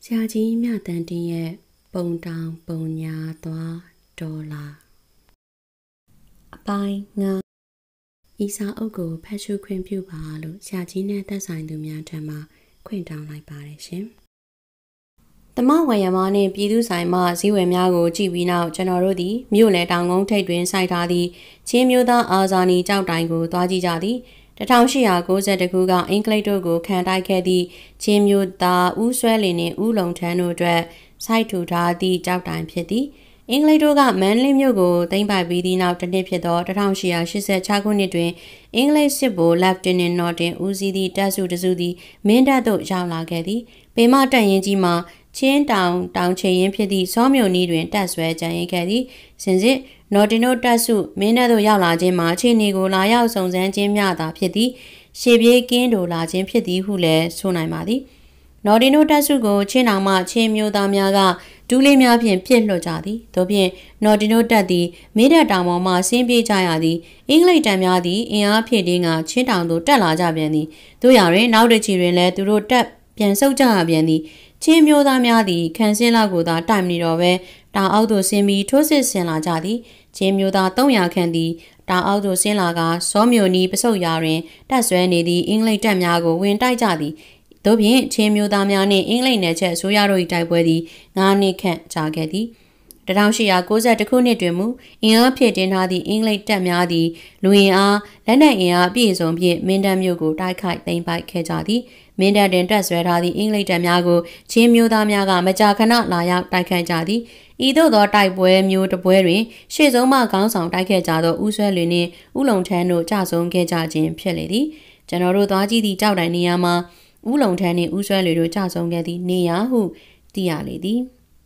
ဆရာကြီးမြတန်တင်ရဲ့ပုံတောင်ပုံညာသွားဒေါ်လာအပိုင်းငါဤစာအုပ်ကိုဖတ်ရှုခွင့်ပြုပါလို့ဆရာကြီးနဲ့သက်ဆိုင်သူများထံမှခွင့်တောင်းလိုက်ပါတယ်ရှင်။သမဝရမနှင့်ပြည်သူဆိုင်မှဈေးဝယ်များကိုကြည့်ပြီးနောက်ကျွန်တော်တို့သည်မြို့လယ်တောင်ကုန်းထိပ်တွင်စိုက်ထားသည့်ချင်းမျိုးသားအာဇာနည်ကြောက်တိုင်ကိုသွားကြည့်ကြသည်1892ခုကအင်္ဂလိပ်တို့ကိုခံတိုက်ခဲ့သည့်ချင်းမျိုးသားဦးဆွဲလင်းနှင့်ဦးလုံထန်းတို့အတွက်စိုက်ထူထားသည့်ကြောက်တိုင်ဖြစ်သည်အင်္ဂလိပ်တို့ကမန္တလေးမြို့ကိုသိမ်းပိုက်ပြီးသည့်နောက်တစ်နှစ်ဖြစ်သော1886ခုနှစ်တွင်အင်္ဂလိပ်စစ်ဗိုလ်လက်တင်နင့်နော်တင်ဦးစီးသည့်တပ်စုတစုသည်မင်းတပ်သို့ရောက်လာခဲ့သည်ပေမတပ်ရင်းကြီးမှာချင်းတောင်ချေရင်ဖြစ်သည့်စောမြို့နီးတွင်တပ်ဆွဲကြံရခဲ့သည်စင်စစ်နော်တင်တို့တပ်စုမင်းတပ်သို့ရောက်လာခြင်းမှာအခြေအနေကိုလာရောက်စုံစမ်းခြင်းမျှသာဖြစ်သည်ရှေ့ပြေးကင်းတို့လာခြင်းဖြစ်သည်ဟုလည်းဆိုနိုင်ပါသည်နော်တင်တို့တပ်စုကိုချင်းတောင်မှချင်းမျိုးသားများကဒူးလေးများဖြင့်ပြစ်လွှတ်ကြသည်တို့ဖြင့်နော်တင်တို့တပ်သည်မင်းတပ်တောင်ပေါ်မှဆင်းပြေးကြရသည်အင်္ဂလိပ်တပ်များသည်အင်အားဖြည့်တင်းကချင်းတောင်သို့တက်လာကြပြန်သည်တို့ရာတွင်နောက်တစ်ချီတွင်လည်းသူတို့တပ်ပြန်ဆုတ်ကြရပြန်သည်ချင်းမျိုးသားများသည်ခံစင်းလောက်ကိုသာတိုင်မနေတော့ပဲတောင်အောက်သို့ဆင်းပြီးထိုးစစ်ဆင်လာကြသည်ချင်းမျိုးသား300ခန့်သည်တောင်အောက်သို့ဆင်းလာကစောမြို့နီးပစုတ်ရာတွင်တပ်ဆွဲနေသည့်အင်္ဂလိပ်တပ်များကိုဝင်တိုက်ကြသည်တို့ဖြင့်ချင်းမျိုးသားများနှင့်အင်္ဂလိပ်နယ်ချက်အစိုးရတို့၏တိုက်ပွဲသည်9နှစ်ခန့်ကြာခဲ့သည်1892ခုနှစ်တွင်မူအင်အားဖြည့်တင်းထားသည့်အင်္ဂလိပ်တပ်များသည်လူအင်အားလက်နက်အင်အားအပြည့်စုံဖြင့်မင်းတပ်မြို့ကိုတိုက်ခိုက်သိမ်းပိုက်ခဲ့ကြသည်မင်းတပ်တွင်တပ်ဆွဲထားသည့်အင်္ဂလိပ်တပ်များကိုချင်းမျိုးသားများကမကြာခဏလာရောက်တိုက်ခိုက်ကြသည်ဤသို့သောတိုက်ပွဲမျိုးတစ်ပွဲတွင်ရှေ့ဆုံးမှခေါင်းဆောင်တိုက်ခဲ့ကြသောဦးဆွဲလွင်နှင့်ဦးလုံထန်းတို့ကြဆုံးခဲ့ကြခြင်းဖြစ်လေသည်ကျွန်တော်တို့သွားကြည့်သည့်ကြောက်တိုင်နေရာမှာဦးလုံထန်းနှင့်ဦးဆွဲလွင်တို့ကြဆုံးခဲ့သည့်နေရာဟုသိရလေသည်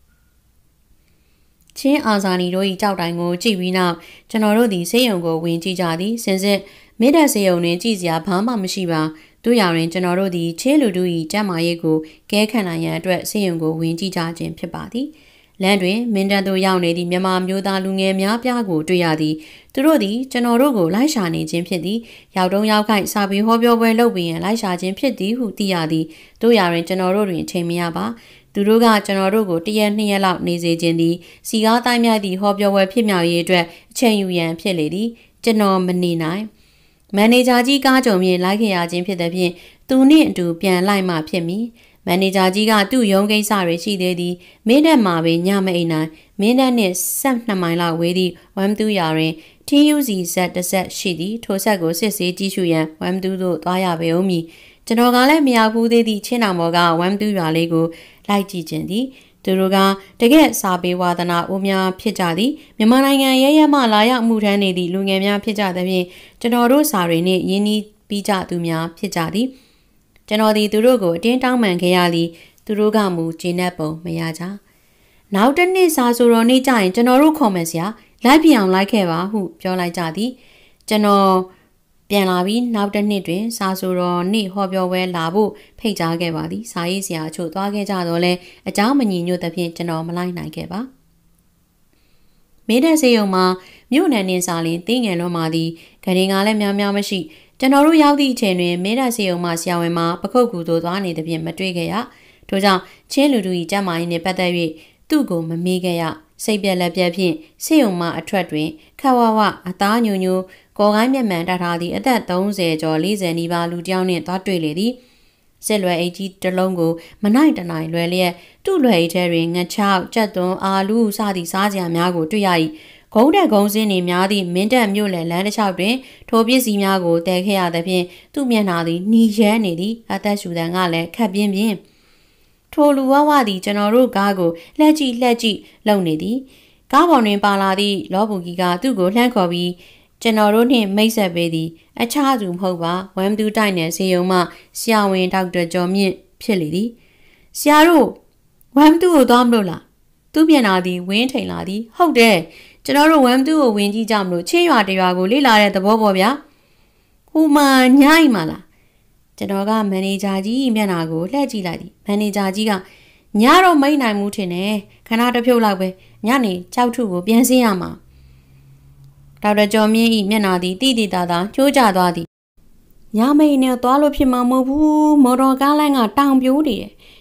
ချင်းအာဇာနည်တို့၏ကြောက်တိုင်ကိုကြည့်ပြီးနောက်ကျွန်တော်တို့သည်ဆေးရုံကိုဝင်ကြည့်ကြသည်စင်စစ်မိဒတ်ဆေးရုံတွင်ကြည့်စရာဘာမှမရှိပါတို့ရာတွင်ကျွန်တော်တို့သည်ချင်းလူတို့၏ကျန်းမာရေးကိုကဲခန့်နိုင်ရန်အတွက်ဆေးရုံကိုဝင်ကြည့်ကြခြင်းဖြစ်ပါသည်လမ်းတွင်မင်းတပ်သို့ရောက်နေသည့်မြန်မာမျိုးသားလူငယ်များပြားကိုတွေ့ရသည်သူတို့သည်ကျွန်တော်တို့ကိုလိုက်ရှာနေခြင်းဖြစ်သည်ရောက်တုံးရောက်ခိုက်စာပေဟောပြောပွဲလုပ်ပြီးရင်လိုက်ရှာခြင်းဖြစ်သည်ဟုသိရသည်တို့ရာတွင်ကျွန်တော်တို့တွင်အချိန်မရပါသူတို့ကကျွန်တော်တို့ကို1ရက်2ရက်လောက်နေစေခြင်းသည်စီကားတိုင်းမြိုက်သည့်ဟောပြောပွဲဖြစ်မြောက်ရေးအတွက်အချိန်ယူရန်ဖြစ်လေသည်ကျွန်တော်မနေနိုင်မန်နေဂျာကြီးကားကြုံမြင်လိုက်ခဲ့ရခြင်းဖြစ်တဲ့ဖြင့်သူနှင့်အတူပြန်လိုက်မှဖြစ်မည်မန်နေဂျာကြီးကသူ့ရုံးကိစ္စတွေရှိသေးသည်မင်းတပ်မှာပဲညမအိမ်နိုင်မင်းတပ်နှင့်12မိုင်လောက်ဝေးသည့်ဝမ်တူးရာတွင် TUZ ဆက်တစ်ဆက်ရှိသည်ထိုဆက်ကိုစစ်ဆေးကြည့်ရှုရန်ဝမ်တူးသို့သွားရပေဦးမည်ကျွန်တော်ကလည်းမရောက်ဘူးသေးသည့်ချင်းတောင်ပေါ်ကဝမ်တူးရွာလေးကိုလိုက်ကြည့်ခြင်းသည်သူတို့ကတကယ့်စာပေဝါသနာအိုးများဖြစ်ကြသည်မြန်မာနိုင်ငံရဲရဲမှလာရောက်မှုထမ်းနေသည့်လူငယ်များဖြစ်ကြသဖြင့်ကျွန်တော်တို့စာတွေနှင့်ရင်းနှီးပြီးကြသူများဖြစ်ကြသည်ကျွန်တော်သည်သူတို့ကိုအတင်းတောင်းပန်ခဲ့ရသည်သူတို့ကမူကျေနပ်ပုံမရကြနောက်တစ်နေ့စာဆိုတော်နေ့ကျရင်ကျွန်တော်တို့ခေါ်မယ်ဆရာလိုက်ပြအောင်လိုက်ခဲ့ပါဟုပြောလိုက်ကြသည်ကျွန်တော်ပြန်လာပြီးနောက်တစ်နှစ်တွင်စာဆိုတော်နေ့ဟောပြောပွဲလာဖို့ဖိတ်ကြားခဲ့ပါသည်စာရေးဆရာအချို့သွားခဲ့ကြတော့လဲအကြောင်းမညီညွတ်သဖြင့်ကျွန်တော်မလိုက်နိုင်ခဲ့ပါမင်းတပ်စေယုံမှာမြို့နယ်နှင်းစာလင်းတင်းငယ်လွန်မာသည်ဂရင်ကလည်းများများမရှိကျွန်တော်တို့ရောက်သည့်အချိန်တွင်မင်းတပ်စေယုံမှာဆရာဝန်မှာပခုတ်ကူသို့သွားနေသဖြင့်မတွေ့ခဲ့ရထို့ကြောင့်ချင်းလူတို့၏ကျမ်းမာရေးနှင့်ပတ်သက်၍သူ့ကိုမမေးခဲ့ရစိတ်ပြက်လက်ပြက်ဖြင့်စေယုံမှာအထွက်တွင်ခဝဝအသားညိုညိုကော်ကိုင်းမျက်မှန်တတ်ထားသည့်အသက်30ကျော်40နီးပါးလူတစ်ယောက်နှင့်သွားတွေ့လေသည်စစ်လွယ်အိတ်ကြီးတစ်လုံးကိုမနိုင်တနိုင်လွယ်လျက်သူ့လွယ်အိတ်ထဲတွင်ငချောက်ကြက်သွန်းအာလူစသည့်စားစရာများကိုတွေ့ရ၏ဂုံးတက်ဂုံးစင်းနေများသည့်မင်းတပ်မြို့လယ်လမ်းတစ်လျှောက်တွင်ထိုပစ္စည်းများကိုတည်ခဲ့ရသဖြင့်သူ့မျက်နှာသည်နီရဲနေသည်အသက်ရှူတန်ကလည်းခက်ပြင်းပြင်းထိုလူဝဝသည်ကျွန်တော်တို့ကားကိုလှက်ကြည့်လုံနေသည်ကားပေါ်တွင်ပါလာသည့်လောဘူကြီးကသူ့ကိုလှမ်းခေါ်ပြီးကျွန်တော်တို့နှင့်မိတ်ဆက်ပေးသည်အခြားသူမဟုတ်ပါဝမ်တူးတိုက်နယ်ဆေးရုံမှဆရာဝန်ဒေါက်တာကျော်မြင့်ဖြစ်လေသည်ဆရာတို့ဝမ်တူးကိုသွားမလို့လားသူပြန်လာသည်ဝင်းထိန်လာသည်ဟုတ်တယ်ကျွန်တော်တို့ဝမ်တူးကိုဝင်ကြည့်ကြမလို့ချင်းရွာတရွာကိုလေ့လာတဲ့သဘောပေါ့ဗျာဟိုမှာညိုင်းမလားကျွန်တော်ကမန်နေဂျာကြီးမျက်နှာကိုလှည့်ကြည့်လိုက်သည်မန်နေဂျာကြီးကညတော့မိတ်နိုင်မှုထင်တယ်ခဏတစ်ဖြုတ်လောက်ပဲညနေကြောက်ထုကိုပြန်ဆင်းရမှာဒေါက်တာကျော်မြင့်၏မျက်နှာသည်တိတိတသာကျိုးကျသွားသည်ညမိတ်နဲ့သွားလို့ဖြစ်မှာမဟုတ်ဘူးမော်တော်ကားလိုင်းကတောင်ပြိုးနေတယ်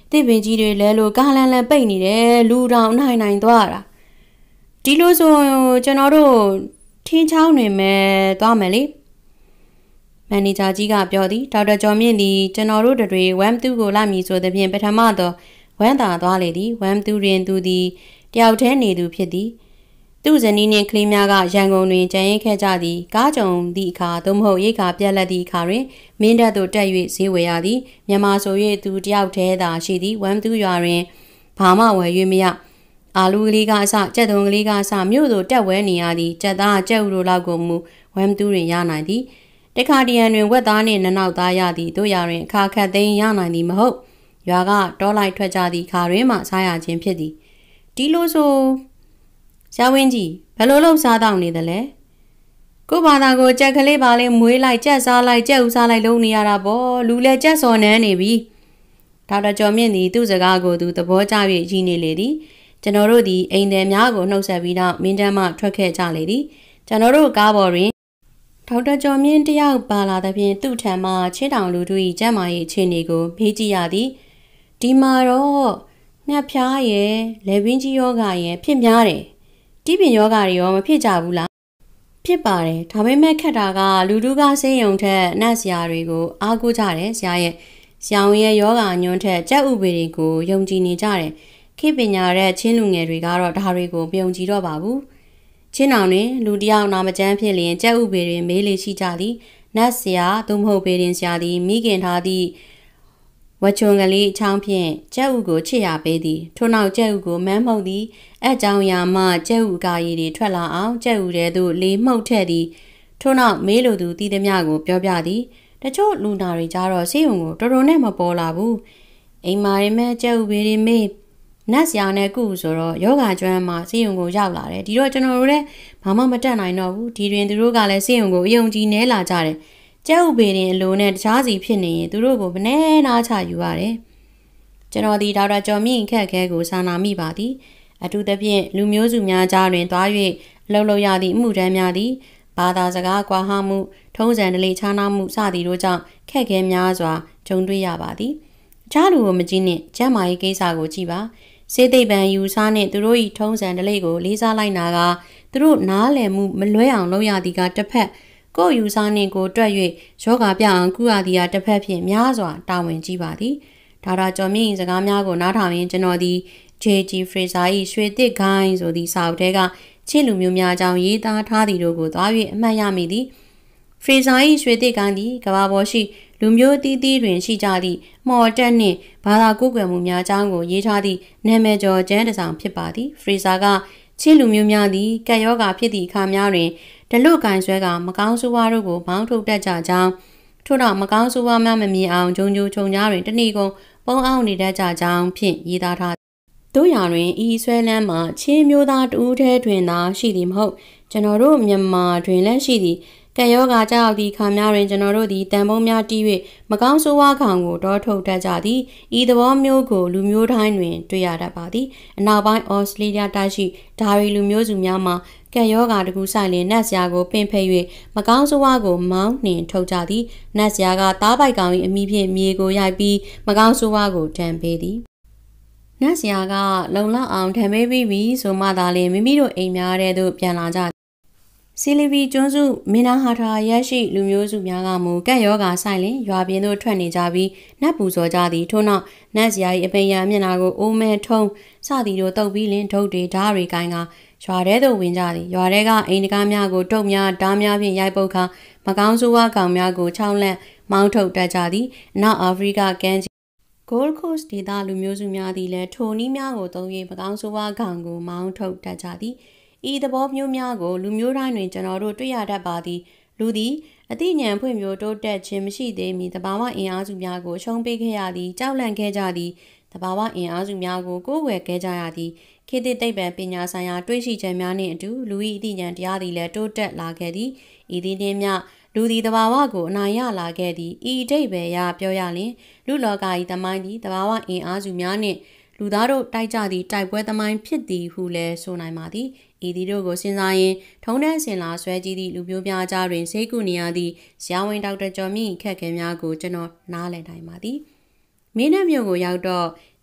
တစ်ပင်ကြီးတွေလဲလို့ကားလန်းလန်းပိတ်နေတယ်လူတောင်နိုင်သွားတာဒီလိုဆိုကျွန်တော်တို့ထင်းချောင်းတွင်မဲ့သွားမယ်လေမန်နေဂျာကြီးကပြောသည်ဒေါက်တာကျော်မြင့်သည်ကျွန်တော်တို့တွေဝမ်တူကိုလာမည်ဆိုသဖြင့်ပထမတော့ဝမ်းသာသွားလေသည်ဝမ်တူတွင်သူသည်တယောက်တည်းနေသူဖြစ်သည်သူ့ဇနီးနှင့်ကလေးများကရန်ကုန်တွင်ကြံရင်ခဲ့ကြသည်ကားကြုံသည့်အခါသို့မဟုတ်ရိတ်ခါပြက်လက်သည့်အခါတွင်မင်းတပ်သို့တက်၍ဈေးဝယ်ရသည်မြန်မာဆို၍သူတယောက်တည်းသာရှိသည်ဝမ်တူရွာတွင်ဘာမှဝယ်၍မရအာလူကလေးကအစကြက်သွန်ကလေးကအစမြို့သို့တက်ဝဲနေရသည်ကြက်သားကြက်ဥတို့လောက်ကိုမူဝမ်တူတွင်ရနိုင်သည်တခါတရံတွင်ဝက်သားနှင့်နနောက်သားရသည်တို့ရာတွင်အခါခတ်သိမ်းရနိုင်သည်မဟုတ်ရွာကတောလိုက်ထွက်ကြသည့်ခါတွင်မှစားရခြင်းဖြစ်သည်ဒီလိုဆိုဆရာဝင်းကြီးဘယ်လိုလုပ်စားတောင်းနေသလဲကိုဘာသာကိုကြက်ကလေးပါလေးမွေးလိုက်ကြက်စားလိုက်ကြက်ဥစားလိုက်လုံးနေရတာပေါ့လူလည်းကြက်စော်နှမ်းနေပြီဒေါက်တာကျော်မြင့်သည်သူ့စကားကိုသူသဘောကျ၍ရည်နေလေသည်ကျွန်တော်တို့သည်အိမ်သည်များကိုနှုတ်ဆက်ပြီးတော့မင်းတန်းမှထွက်ခဲ့ကြလေသည်ကျွန်တော်တို့ကားပေါ်တွင်ဒေါက်တာကျော်မြင့်တယောက်ပါလာသဖြင့်သူ့ထံမှချင်းတောင်လူတို့၏ကျမ်းမာရေးအခြေအနေကိုမေးကြည့်ရသည်ဒီမှာတော့ငှက်ဖျားရဲ့လေပင်ကြီးယောဂရဲ့ဖြစ်များတယ်တိပင်ယောဂတွေရောမဖြစ်ကြဘူးလားဖြစ်ပါတယ်ဒါပေမဲ့ခက်တာကလူတို့ကဆေးရုံထက်နတ်ဆရာတွေကိုအားကိုးကြတယ်ဆရာရဲ့ဆရာဝန်ရဲ့ယောဂညွန်းထက်ကြက်ဥပေတွေကိုယုံကြည်နေကြတယ်ခေပညာတဲ့ချင်းလူငယ်တွေကတော့ဒါတွေကိုမယုံကြည်တော့ပါဘူးချင်းအောင်တွင်လူတယောက်နာမကျန်းဖြစ်လျင်ကြက်ဥပေတွေမေးလေရှိကြသည်နတ်ဆရာသို့မဟုတ်ပေရင်ဆရာသည်မိခင်ထားသည့်ဝချွန်ကလေးအချောင်းဖြင့်ကြက်ဥကိုချစ်ရပေးသည်ထို့နောက်ကြက်ဥကိုမန်းမှုတ်သည်အကြောင်ရာမှကြက်ဥကာရည်တွေထွက်လာအောင်ကြက်ဥထဲသို့လေမှုတ်ထည့်သည်ထို့နောက်မေးလိုသူတည်သည်များကိုပြောပြသည်တချို့လူနာတွေကြတော့ဆေးရုံကိုတော်တော်နဲ့မပေါ်လာဘူးအိမ်မာရီမဲကြက်ဥပေတွေမေးနတ်ဆရာနဲ့ကုဆိုတော့ယောဂကျွမ်းမှာဆေးရုံကိုရောက်လာတယ်ဒီတော့ကျွန်တော်တို့လည်းဘာမှမတတ်နိုင်တော့ဘူးဒီတွင်သူတို့ကလည်းဆေးရုံကိုအယုံကြည်နေလာကြတယ်ကျဲဥပေရင်အလိုနဲ့တခြားစီဖြစ်နေရင်သူတို့ကိုမနှဲနာချယူရတယ်ကျွန်တော်ဒီဒေါက်တာကျော်မြင့်ခက်ခဲကိုစာနာမိပါသည်အထူးသဖြင့်လူမျိုးစုများကြားတွင်တွား၍လှုပ်လှုပ်ရသည့်အမှုတန်းများသည်ဘာသာစကားကွာဟမှုထုံးစံဓလေ့ခြားနားမှုစသည်တို့ကြောင့်ခက်ခဲများစွာကြုံတွေ့ရပါသည်အခြားလူကိုမကြည့်နှင့်ကျမ်းမာရေးကိစ္စကိုကြည့်ပါစေသိပ္ပံယူဆနှင့်သူတို့၏ထုံးစံဓလေ့ကိုလေးစားလိုက်နာကသူတို့နားလည်မှုမလွဲအောင်လုပ်ရသည်ကတစ်ဖက်ကိုယူဆနှင့်ကိုတွက်၍ယောဂပြအောင်ကုရသည်ကတစ်ဖက်ဖြင့်များစွာတာဝန်ကြီးပါသည်ဒေါက်တာကျော်မြင့်စကားများကိုနားထောင်ရင်းကျွန်တော်သည် J.G. Fraser ၏ရွှေတစ်ဂိုင်းဆိုသည့်စာအုပ်ထဲကချင်းလူမျိုးများအကြောင်းရေးသားထားသည်တို့ကိုသွား၍အမှတ်ရမိသည် Fraser ၏ရွှေတစ်ဂိုင်းသည်ကမ္ဘာပေါ်ရှိလူမျိုးတီးတီးတွင်ရှိကြသည့်မော်တက်နှင့်ဘာသာကိုးကွယ်မှုများအကြောင်းကိုရေးထားသည့်နာမည်ကျော်ကျမ်းတစ်စောင်ဖြစ်ပါသည် Fraser ကချင်းလူမျိုးများသည်ကက်ယောဂါဖြစ်သည့်အခါများတွင်ဒလွတ်ကင်ဆွဲကမကောင်းဆိုးဝါးတို့ကိုမောင်းထုတ်တတ်ကြကြောင်းထို့နောက်မကောင်းဆိုးဝါးများမမြင်အောင်ဂျုံဂျိုခြုံကြားတွင်တဏီကုံပုံအောင်နေတတ်ကြကြောင်းဖြင့်ရေးသားထားတို့ရာတွင်ဤဆွဲလန်းမှာချင်းမျိုးသားတူးထဲတွင်သာရှိသည်မဟုတ်ကျွန်တော်တို့မြန်မာတွင်လည်းရှိသည်ကက်ယောဂါကြောက်သည့်ခါများတွင်ကျွန်တော်တို့သည်တန်ပုံးများတီး၍မကောင်းဆိုးဝါးခေါင်ကိုတောထုတ်တတ်ကြသည်ဤသဘောမျိုးကိုလူမျိုးတိုင်းတွင်တွေ့ရတတ်ပါသည်အနောက်ပိုင်းဩစတြေးလျတိုက်ရှိဒါရီလူမျိုးစုများမှာကက်ယောဂါတကူဆိုင်လင်နတ်ဆရာကိုပင့်ဖဲ့၍မကောင်းဆိုးဝါးကိုမောင်းနှင်ထုတ်ကြသည်နတ်ဆရာကသားပိုက်ကောင်၏အမိဖြင့်မြေကိုရိုက်ပြီးမကောင်းဆိုးဝါးကိုတံပေးသည်နတ်ဆရာကလုံလောက်အောင်ထံပေးပြီးပြီဆိုမှသာလျှင်မိမိတို့အိမ်များထဲသို့ပြန်လာကြစီလီဗီကျွန်းစုမင်းနာဟာထာရရှိလူမျိုးစုများကမူကက်ယောဂါဆိုင်လင်ရွာပြင်သို့ထွက်နေကြပြီးနတ်ပူဇော်ကြသည်ထို့နောက်နတ်ဆရာ၏အပိယံမျက်နှာကိုအိုးမဲထုံးစသည်တို့တုပ်ပြီးလင်ဒုတ်တွေဓားတွေကိုင်းကရွာထဲသို့ဝင်ကြသည်ရွာထဲကအိမ်တကားများကိုတုတ်များဓားများဖြင့်ရိုက်ပုတ်ခါမကောင်းဆိုးဝါးကောင်များကိုချောင်းလန့်မောင်းထုတ်တတ်ကြသည်အနောက်အာဖရိကကမ်းခြေ Gold Coast ဒေသလူမျိုးစုများသည်လည်းထိုနည်းများကိုသုံး၍မကောင်းဆိုးဝါးကောင်ကိုမောင်းထုတ်တတ်ကြသည်ဤသဘောမျိုးများကိုလူမျိုးတိုင်းတွင်ကျွန်တော်တို့တွေ့ရတတ်ပါသည်လူသည်အသိဉာဏ်ဖွံ့ဖြိုးတိုးတက်ခြင်းမရှိသေးမီတဘာဝအင်အားစုများကိုရှုံးပေးခဲ့ရသည်ကြောက်လန့်ခဲ့ကြသည်တဘာဝအင်အားစုများကိုကိုးကွယ်ခဲ့ကြရသည်ခေတ်သစ်သိပ္ပံပညာဆိုင်ရာတွေးရှိချက်များနှင့်အတူလူ၏အသိဉာဏ်တရားသည်လည်းတိုးတက်လာခဲ့သည်ဤသည်နှင့်မျှလူသည်တဘာဝကိုအနိုင်ရလာခဲ့သည်ဤအဓိပ္ပာယ်ရပြောရလျှင်လူလောက၏သမိုင်းသည်တဘာဝအင်အားစုများနှင့်လူသားတို့တိုက်ကြသည့်တိုက်ပွဲသမိုင်းဖြစ်သည်ဟုလည်းဆိုနိုင်ပါသည်ဤသည်တို့ကိုစဉ်းစားရင်ထုံးတန်းစင်လာဆွဲကြည့်သည့်လူမျိုးများကြားတွင်စိတ်ကူနေရသည့်ဇာဝင်ဒေါက်တာကျော်မြင့်ခက်ခဲများကိုကျွန်တော်နားလည်နိုင်ပါသည်မင်းနဲ့မြို့ကိုရောက်တော့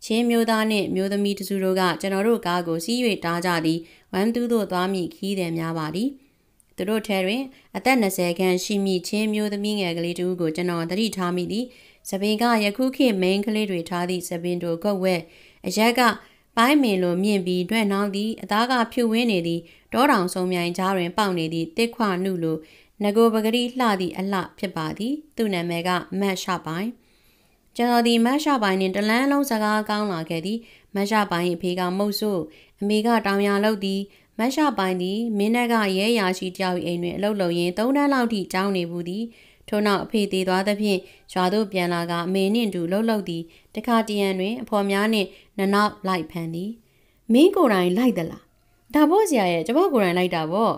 ချင်းမျိုးသားနှင့်မျိုးသမီးတစုတို့ကကျွန်တော်တို့ကားကိုစီး၍တားကြသည်ဝမ်တူးတို့သွားမိခီးတယ်များပါသည်သူတို့ထဲတွင်အသက်20ခန့်ရှိမိချင်းမျိုးသမီးငယ်ကလေးတူကိုကျွန်တော်သတိထားမိသည်စပင်ကယခုခေတ်မိန်းကလေးတွေထားသည့်စပင်တို့ကုတ်ဝဲအရက်ကပိုင်းမင်လိုမြင့်ပြီးတွဲ့နှောင်းသည်အသားကဖြူဝင်းနေသည်တောတောင်ဆုံမြိုင်ကြားတွင်ပေါက်နေသည့်တစ်ခွနုလိုငကိုပဂရီလှသည့်အလှဖြစ်ပါသည်သူ့နာမည်ကမတ်ရှပိုင်ကျွန်တော်ဒီမတ်ရှပိုင်နှင့်တလန်းလုံးစကားကောင်းလာခဲ့သည်မတ်ရှပိုင်၏အဖေကမုတ်ဆိုးအမေကတောင်ရလုပ်သည်မတ်ရှပိုင်သည်မင်းနက်ကရဲရာရှိတယောက်၏အိမ်တွင်အလုပ်လုပ်ရင်း3 တန်းလောက်ထိကျောင်းနေဘူးသည်ထို့နောက်အဖေသေးသွားသဖြင့်ရွာသို့ပြန်လာကအမေနှင့်တူလှုပ်လှုပ်သည်တခါတရံတွင်အဖော်များနှင့်နနောက်လိုက်ဖန်သည်မင်းကိုယ်တိုင်လိုက်သလားဒါပေါ့ဆရာရဲ့ကျွန်မကိုယ်တိုင်လိုက်တာပေါ့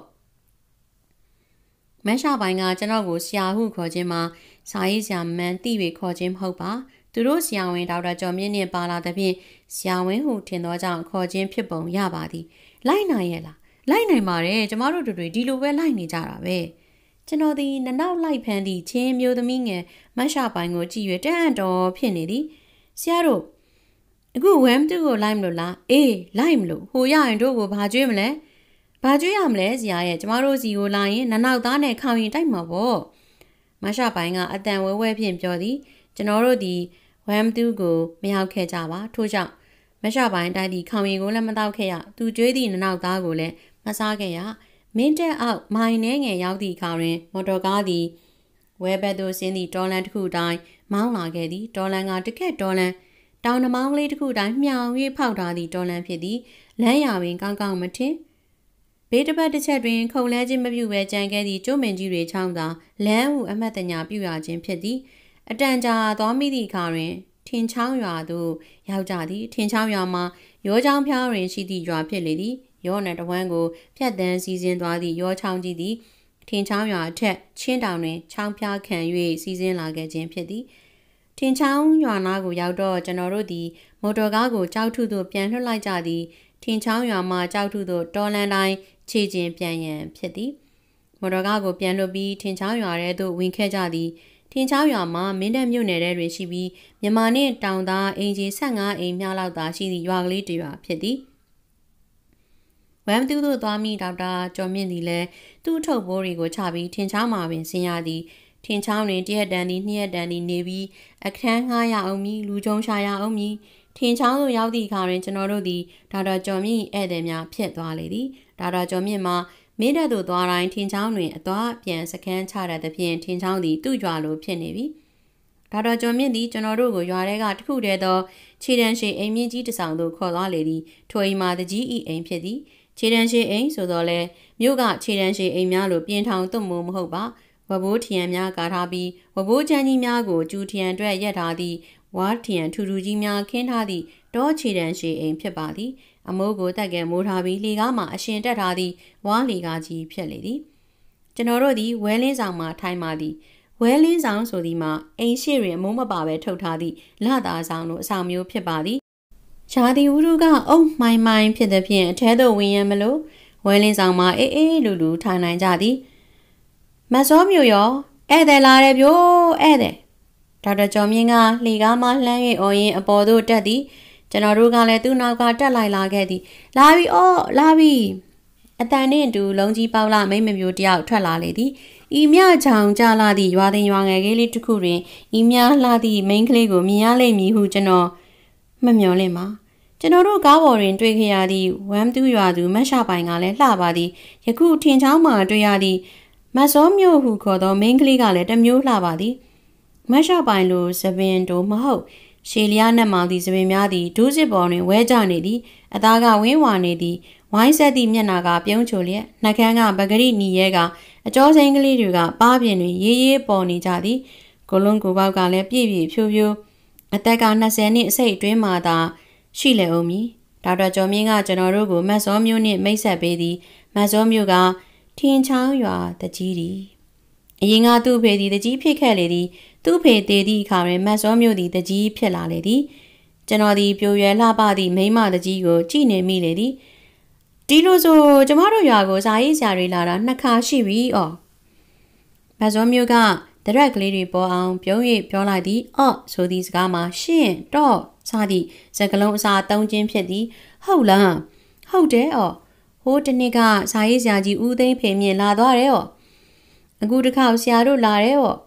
မတ်ရှပိုင်ကကျွန်တော်ကိုဆရာဟုခေါ်ခြင်းမှာစာရေးဆရာမန်းတိ၍ခေါ်ခြင်းမဟုတ်ပါသူတို့ဆရာဝန်ဒေါက်တာကျော်မြင့်နှင့်ပါလာသဖြင့်ဆရာဝန်ဟုထင်သောကြောင့်ခေါ်ခြင်းဖြစ်ပုံရပါသည်လိုက်နိုင်ရဲ့လားလိုက်နိုင်ပါတယ်ကျမတို့တို့တွေဒီလိုပဲလိုက်နေကြတာပဲကျွန်တော်ဒီနနောက်လိုက်ဖမ်းသည့်ချင်းမျိုးသမီးငယ်မတ်ရှပိုင်ကိုကြည့်၍တန်တော်ဖြစ်နေသည်ဆရာတို့အခုဝမ်တူကိုလိုက်မလို့လားအေးလိုက်မလို့ဟိုရရင်တို့ကိုဘာကြွေးမလဲဘာကြွေးရမလဲဆရာရဲ့ကျမတို့စီကိုလာရင်နနောက်သားနဲ့ခေါင်ရင်တိုက်မှာပေါ့မတ်ရှပိုင်ကအတန်ဝဲဝဲဖြင့်ပြောသည်ကျွန်တော်တို့ဒီဝမ်တူကိုမရောက်ခဲ့ကြပါထို့ကြောင့်မတ်ရှပိုင်တိုက်သည့်ခေါင်ရင်ကိုလည်းမတောက်ခဲ့ရသူကြွေးသည့်နနောက်သားကိုလည်းမစားခဲ့ရမင်းတက်အောက်မိုင်နှဲငယ်ရောက်သည့်အခါတွင်မော်တော်ကားသည်ဝဲဘက်သို့ဆင်းသည့်တော်လန်တစ်ခုတိုင်းမောင်းလာခဲ့သည်တော်လန်ကတကက်တော်လန်တောင်နှမောင်းလေးတစ်ခုတိုင်းမြောင်၍ဖောက်ထားသည့်တော်လန်ဖြစ်သည်လမ်းရာပင်ကောင်းကောင်းမထင်ဘေးတစ်ပတ်တစ်ချက်တွင်ခုံလဲခြင်းမပြုဘဲကြံခဲ့သည့်ကျိုးမင်ကြီးတွေချောင်းသာလမ်းဟုအမတ်တညာပြုရခြင်းဖြစ်သည်အတန်ကြာသွားမိသည့်အခါတွင်ထင်ချောင်းရွာသို့ရောက်ကြသည်ထင်ချောင်းရွာမှာရောချောင်းဖျားတွင်ရှိသည့်ရွာဖြစ်လေသည်ရောနယ်တဝမ်းကိုဖြတ်တန်းစီစဉ်သွားသည့်ရောချောင်းကြီးသည်ထင်ချောင်းရွာအထက်ချင်းတောင်တွင်ချောင်းဖျားခံ၍စီစဉ်လာခဲ့ခြင်းဖြစ်သည်ထင်ချောင်းရွာနားကိုရောက်တော့ကျွန်တော်တို့သည်မော်တော်ကားကိုကြောက်ထုသို့ပြန်လွှတ်လိုက်ကြသည်ထင်ချောင်းရွာမှကြောက်ထုသို့တော်လန်တိုင်းခြေကျင်ပြန်ရန်ဖြစ်သည်မော်တော်ကားကိုပြန်လွှတ်ပြီးထင်ချောင်းရွာထဲသို့ဝင်ခဲ့ကြသည်ထင်ချောင်းရွာမှာမင်းတပ်မြို့နယ်ထဲတွင်ရှိပြီးမြန်မာနှင့်တောင်သားအင်ဂျီ15အိမ်မျှလောက်သာရှိသည့်ရွာကလေးတစ်ရွာဖြစ်သည်ဝမ်တူးတို့သွားမိဒေါက်တာကျော်မြင့်သည်လည်းသူ့ထုတ်ပိုးတွေကိုချပြီးထင်ချောင်းမှာပင်ဆင်းရသည်ထင်ချောင်းတွင်တရက်တန်သည်နှစ်ရက်တန်သည်နေပြီးအခန်းငှားရအောင်မည်လူကြုံရှာရအောင်မည်ထင်ချောင်းသို့ရောက်သည့်အခါတွင်ကျွန်တော်တို့သည်ဒေါက်တာကျော်မြင့်ဧည့်သည်များဖြစ်သွားလေသည်ဒေါက်တာကျော်မြင့်မှာမင်းတပ်သို့သွားတိုင်းထင်ချောင်းတွင်အသွားပြန်စခန်းချရတဲ့ဖြင့်ထင်ချောင်းသည်သူ့ရွာလိုဖြစ်နေပြီဒေါက်တာကျော်မြင့်သည်ကျွန်တော်တို့ကိုရွာထဲကတခုတည်းသောခြေတန်းရှိအိမ်မြင့်ကြီးတစ်ဆောင်သို့ခေါ်သွားလေသည်ထိုအိမ်မှာတကြီးဤအိမ်ဖြစ်သည်ခြေတန်းရှိအိမ်ဆိုတော့လဲမြို့ကခြေတန်းရှိအိမ်များလိုပြင်ထောင်သွတ်မိုးမဟုတ်ပါဝဘိုးထရံများကာထားပြီးဝဘိုးချမ်းကြီးများကိုကျူထရံအတွက်ရက်ထားသည့်ဝါထရံထူထူကြီးများခင်းထားသည့်တောခြေတန်းရှိအိမ်ဖြစ်ပါသည်အမိုးကိုတက်ကဲမိုးထားပြီးလှေကားမှာအရှင်တက်ထားသည့်ဝါလှေကားကြီးဖြစ်လေသည်ကျွန်တော်တို့သည်ဝဲလင်းဆောင်မှာထိုင်ပါသည်ဝဲလင်းဆောင်ဆိုသည်မှာအိမ်ရှိတွင်အမိုးမပါဘဲထုတ်ထားသည့်လသားဆောင်တို့အဆောင်မျိုးဖြစ်ပါသည်ရှားသည်ဦးတို့ကအုံမိုင်မိုင်ဖြစ်သည်ဖြင့်အထဲသို့ဝင်ရန်မလို့ဝဲလင်းဆောင်မှာအေးအေးလူလူထိုင်နိုင်ကြသည်မစောမျိုးရောဧည့်သည်လာတယ်ဗျို့ဧည့်သည်ဒေါက်တာကျော်မြင့်ကလှေကားမှလှမ်း၍အော်ရင်အပေါ်သို့တက်သည်ကျွန်တော်တို့ကလည်းသူ့နောက်ကတက်လိုက်လာခဲ့သည်လာပြီအော်လာပြီအတန်နှင့်အတူလုံးကြီးပေါက်လာမိမမျိုးတယောက်ထွက်လာလေသည်ဤမြချောင်ကြလာသည့်ရွာသိမ်းရွာငယ်ကလေးတစ်ခုတွင်ဤမြလှသည့်မိန်းကလေးကိုမြင်ရလိမ့်မည်ဟုကျွန်တော်မမျှော်လင့်ပါကျွန်တော်တို့ကားပေါ်တွင်တွေ့ခဲ့ရသည့်ဝမ်တူးရွာသူမတ်ရှပိုင်ကလည်းလှပါသည်ယခုထင်ချောင်းမှာတွေ့ရသည့်မတ်စောမျိုးဟုခေါ်သောမိန်းကလေးကလည်းတစ်မျိုးလှပါသည်မတ်ရှပိုင်လိုသပင်တို့မဟုတ်ရှေလျားနှက်မောင်သည့်သပင်များသည်ဒူးစစ်ပေါ်တွင်ဝဲကြနေသည်အသားကဝင်းဝါနေသည်ဝိုင်းဆက်သည့်မျက်နှာကပြုံးချိုလျက်နှကန်းကပဂရိနီရဲကအကျောစိမ်းကလေးတွေကပါးပြင်တွင်ရေးရေးပေါ်နေကြသည်ကိုလုံးကိုပေါက်ကလည်းပြည့်ပြည့်ဖြိုးဖြိုးအသက်က20နှစ်အစိတ်အတွင်းမှသာရှိလေအောင်မည်ဒေါက်တာကျော်မြင့်ကကျွန်တော်တို့ကိုမတ်စောမျိုးနှင့်မိတ်ဆက်ပေးသည်မတ်စောမျိုးကထင်းချောင်းရွာတကြီးသည်အရင်ကသူ့ဖေသည်တကြီးဖြစ်ခဲ့လေသည်သူ့ဖေသေးသည့်အခါတွင်မတ်စောမျိုးသည်တကြီးဖြစ်လာလေသည်ကျွန်တော်သည်ပြိုရွယ်လှပသည့်မိန်းမတကြီးကိုကြည့်နေမိလေသည်ဒီလိုဆိုကျမတို့ရွာကိုစာရေးဆရာတွေလာတာ2ခါရှိပြီ။အော်။မတ်စောမျိုးကတရက်ကလေးတွေပေါ်အောင်ပြုံး၍ပြောလိုက်သည်အော့ဆိုသည့်စကားမှာရှင့်တော့စသည့်စကလုံးအစာသုံးခြင်းဖြစ်သည်ဟုတ်လားဟုတ်တယ်အော့ဟိုးတနေ့ကစာရေးဆရာကြီးဦးသိန်းဖေမြင့်လာသွားတယ်အော့အခုတစ်ခါဆရာတို့လာတယ်အော့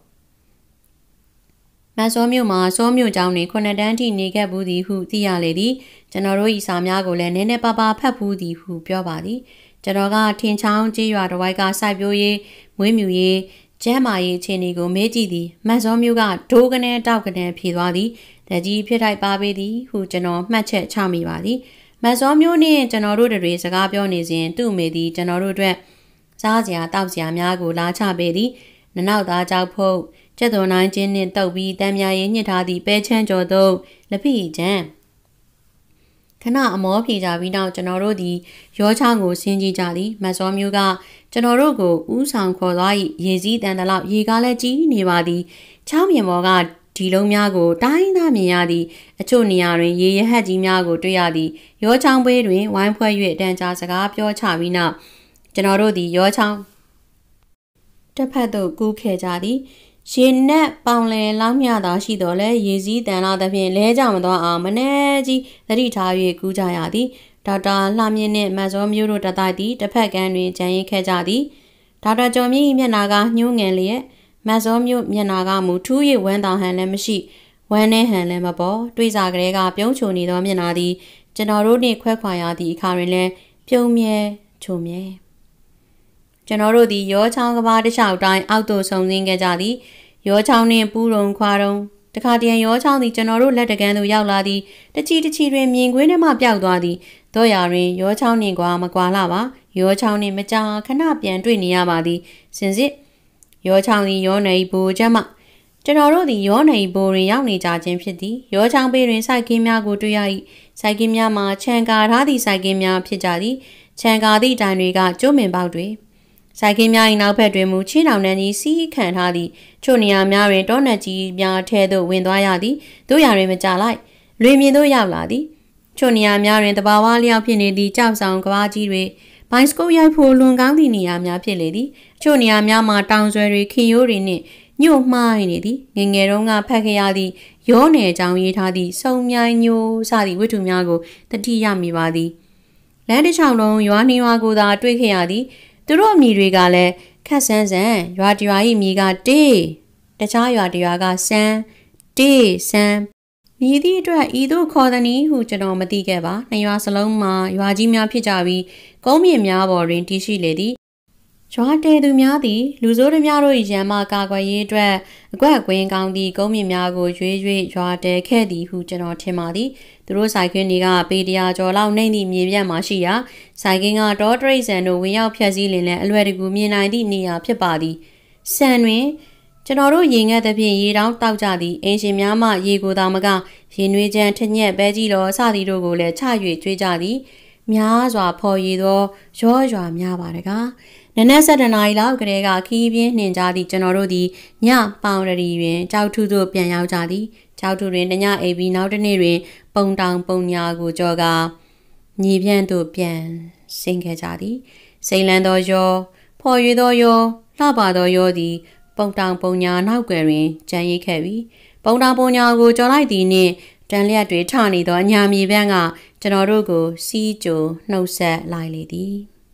မဆောမြို့မှာစောမြို့ကျောင်းတွင်9တန်းထိနေခဲ့ဘူးသည်ဟုသိရလေသည်ကျွန်တော်တို့ဤစာများကိုလည်းနည်းနည်းပါးပါးဖတ်ဘူးသည်ဟုပြောပါသည်ကျွန်တော်ကထင်ချောင်းကြေးရွာတစ်ဝိုက်ကစိုက်ပျိုးရေးမွေးမြူရေးကျမ်းမာရေးအခြေအနေကိုမေးကြည့်သည်မဆောမျိုးကဒိုးကနေတောက်ကနေဖြေသွားသည်တကြီးဖြစ်ထိုက်ပါပေသည်ဟုကျွန်တော်မှတ်ချက်ချမိပါသည်မဆောမျိုးနှင့်ကျွန်တော်တို့တွေစကားပြောနေစဉ်သူ့အမေသည်ကျွန်တော်တို့အတွက်စားစရာတောက်စရာများကိုလာချပေးသည်နနောက်သားကြောက်ဖုတ်ကျက်သွန်နိုင်ချင်းနှင့်တုပ်ပြီးတမ်းများရေးညှစ်ထားသည့်ပဲချမ်းကျော်သို့လက်ဖိချမ်းခဏအမောဖြေကြပြီးနောက်ကျွန်တော်တို့သည်ရောချောင်းကိုဆင်းကြည့်ကြသည်မဆောမျိုးကကျွန်တော်တို့ကိုဥဆောင်ခေါ်သွား၏ရေစည်းတန်တလောက်ရေကားလည်းကြီးနေပါသည်ချောင်းပြင်ပေါ်ကဒီလုံးများကိုတိုင်းသားမြင်ရသည်အချို့နေရာတွင်ရေရဟတ်ကြီးများကိုတွေ့ရသည်ရောချောင်းဘေးတွင်ဝိုင်းဖွဲ့၍တန်ကြာစကားပြောချပြီးနောက်ကျွန်တော်တို့သည်ရောချောင်းတစ်ဖက်သို့ကူးခဲ့ကြသည်ရေနက်ပေါင်လယ်လောက်မြသာရှိတော်လဲရေစည်းတန်လာသဖြင့်လဲကြမသွားအောင်မနေကြီးသတိထား၍ကူးကြရသည်ဒေါက်တာလှမြင့်နှင့်မတ်စောမျိုးတို့တတိုက်သည်တစ်ဖက်ကန်းတွင်ကြံရိတ်ခဲ့ကြသည်ဒေါက်တာကျော်မြင့်၏မျက်နှာကညှိုးငယ်လျက်မတ်စောမျိုးမျက်နှာကမူထူး၍ဝမ်းသာဟန်လည်းမရှိဝမ်းနှဲဟန်လည်းမပေါ်တွေးစားကလေးကပြုံးချုံနေသောမျက်နှာသည်ကျွန်တော်တို့နှင့်ခွဲခွာရသည့်အခါတွင်လည်းပြုံးမြဲချုံမြဲကျွန်တော်တို့သည်ရောချောင်းကဘာတစ်လျှောက်တိုင်းအောက်သို့ဆုံဆင်းခဲ့ကြသည်ရောချောင်းနှင့်ပူးရုံခွာရုံတခါတရံရောချောင်းသည်ကျွန်တော်တို့လက်တကန်းသို့ရောက်လာသည်တချီတွင်မြင်ကွင်းထဲမှပျောက်သွားသည်တို့ရာတွင်ရောချောင်းနှင့်ကွာမကွာလာပါရောချောင်းနှင့်မကြာခဏပြန်တွေ့နေရပါသည်စင်စစ်ရောချောင်းသည်ရောနယ်ဘိုးချက်မှကျွန်တော်တို့သည်ရောနယ်ဘိုးတွင်ရောက်နေကြခြင်းဖြစ်သည်ရောချောင်းဘေးတွင်စိုက်ခင်းများကိုတွေ့ရ၏စိုက်ခင်းများမှာခြံကာထားသည့်စိုက်ခင်းများဖြစ်ကြသည်ခြံကာသည့်တိုင်တွေကကျိုးမင်ပေါက်တွေစိုက်ခင်းများ၏နောက်ဘက်တွင်မူချင်းတောင်နှန်းကြီးစီးခံထားသည့်ချို့နေရာများတွင်တောနက်ကြီးများထဲသို့ဝင်သွားရသည်တို့ရာတွင်မကြလိုက်လွေမြင်သို့ရောက်လာသည်ချို့နေရာများတွင်တဘာဝလျောက်ဖြစ်နေသည့်ကြောက်ဆောင်ကဘာကြီးတွေဘိုင်စကုပ်ရိုက်ဖို့လွန်ကောင်းသည့်နေရာများဖြစ်လေသည်ချို့နေရာများမှာတောင်ဆွဲတွေခင်းရိုးတွေနှင့်ညှို့မှားနေသည်ငငယ်တုန်းကဖတ်ခဲ့ရသည့်ရောနယ်ကြောင်ရေးထားသည့်စုံမြိုင်ညိုးစသည့်ဝတ္ထုများကိုတတိယမိပါသည်လမ်းတစ်ချောင်းလုံးရွာနှင်းရွာကိုသာတွေ့ခဲ့ရသည်သူတို့အမိတွေကလည်းခက်ဆန်းဆန်းရွာတရွာ၏မိကတေးတခြားရွာတရွာကဆန်းတေးဆန်းမိသည့်အတွက်ဤသို့ခေါ်သည်နည်းဟုကျွန်တော်မသိခဲ့ပါနှစ်ရွာစလုံးမှာရွာကြီးများဖြစ်ကြပြီးကုန်းမြင့်များပေါ်တွင်တည်ရှိလေသည်ရွာတဲသူများသည်လူဆိုးတို့များတို့၏ရန်မှကာကွယ်ရေးအတွက်အကွက်အကွင်းကောင်းသည့်ကုန်းမြင့်များကိုရွေး၍ရွာတဲခဲ့သည်ဟုကျွန်တော်ထင်ပါသည်သူတို့ဆိုင်ကင်းတွေကပေတရာကျော်လောက်နှိမ့်သည့်မြေပြန့်မှာရှိရာဆိုင်ကင်းကတောတရိတ်ဆန်တို့ဝင်ရောက်ဖျက်ဆီးလင်လည်းအလွယ်တကူမြင်နိုင်သည့်နေရာဖြစ်ပါသည်ဆန်တွင်ကျွန်တော်တို့ရေငတ်သဖြင့်ရေတောင်းတောက်ကြသည်အင်ရှင်များမှရေကိုသာမကရေနွေးချမ်းထညက်ပဲကြီးတော်စသည်တို့ကိုလည်းချ၍ကျွေးကြသည်များစွာဖော်ရည်သောရောရွာများပါတကားနနက်7 နာရီလောက်ကလေးကခီးပြင်းနှင်ကြသည့်ကျွန်တော်တို့သည်ညပေါင်ရီတွင်ကြောက်ထုသို့ပြန်ရောက်ကြသည်ကြောက်ထုတွင်တညအိပ်ပြီးနောက်တစ်နေ့တွင်ပုံတောင်ပုံညာကိုကြော်ကညီပြန့်သို့ပြန်ဆင်းခဲ့ကြသည်စိန်လန်းသောရောဖော်ရည်သောရောလှပသောရောသည်ပုံတောင်ပုံညာနောက်ွယ်တွင်ကြံရိတ်ခဲ့ပြီးပုံတောင်ပုံညာကိုကြော်လိုက်သည်နှင့်တန်လျက်တွေထနေသောအညာမြေပြန့်ကကျွန်တော်တို့ကိုစီးကြိုနှုတ်ဆက်လိုက်လေသည်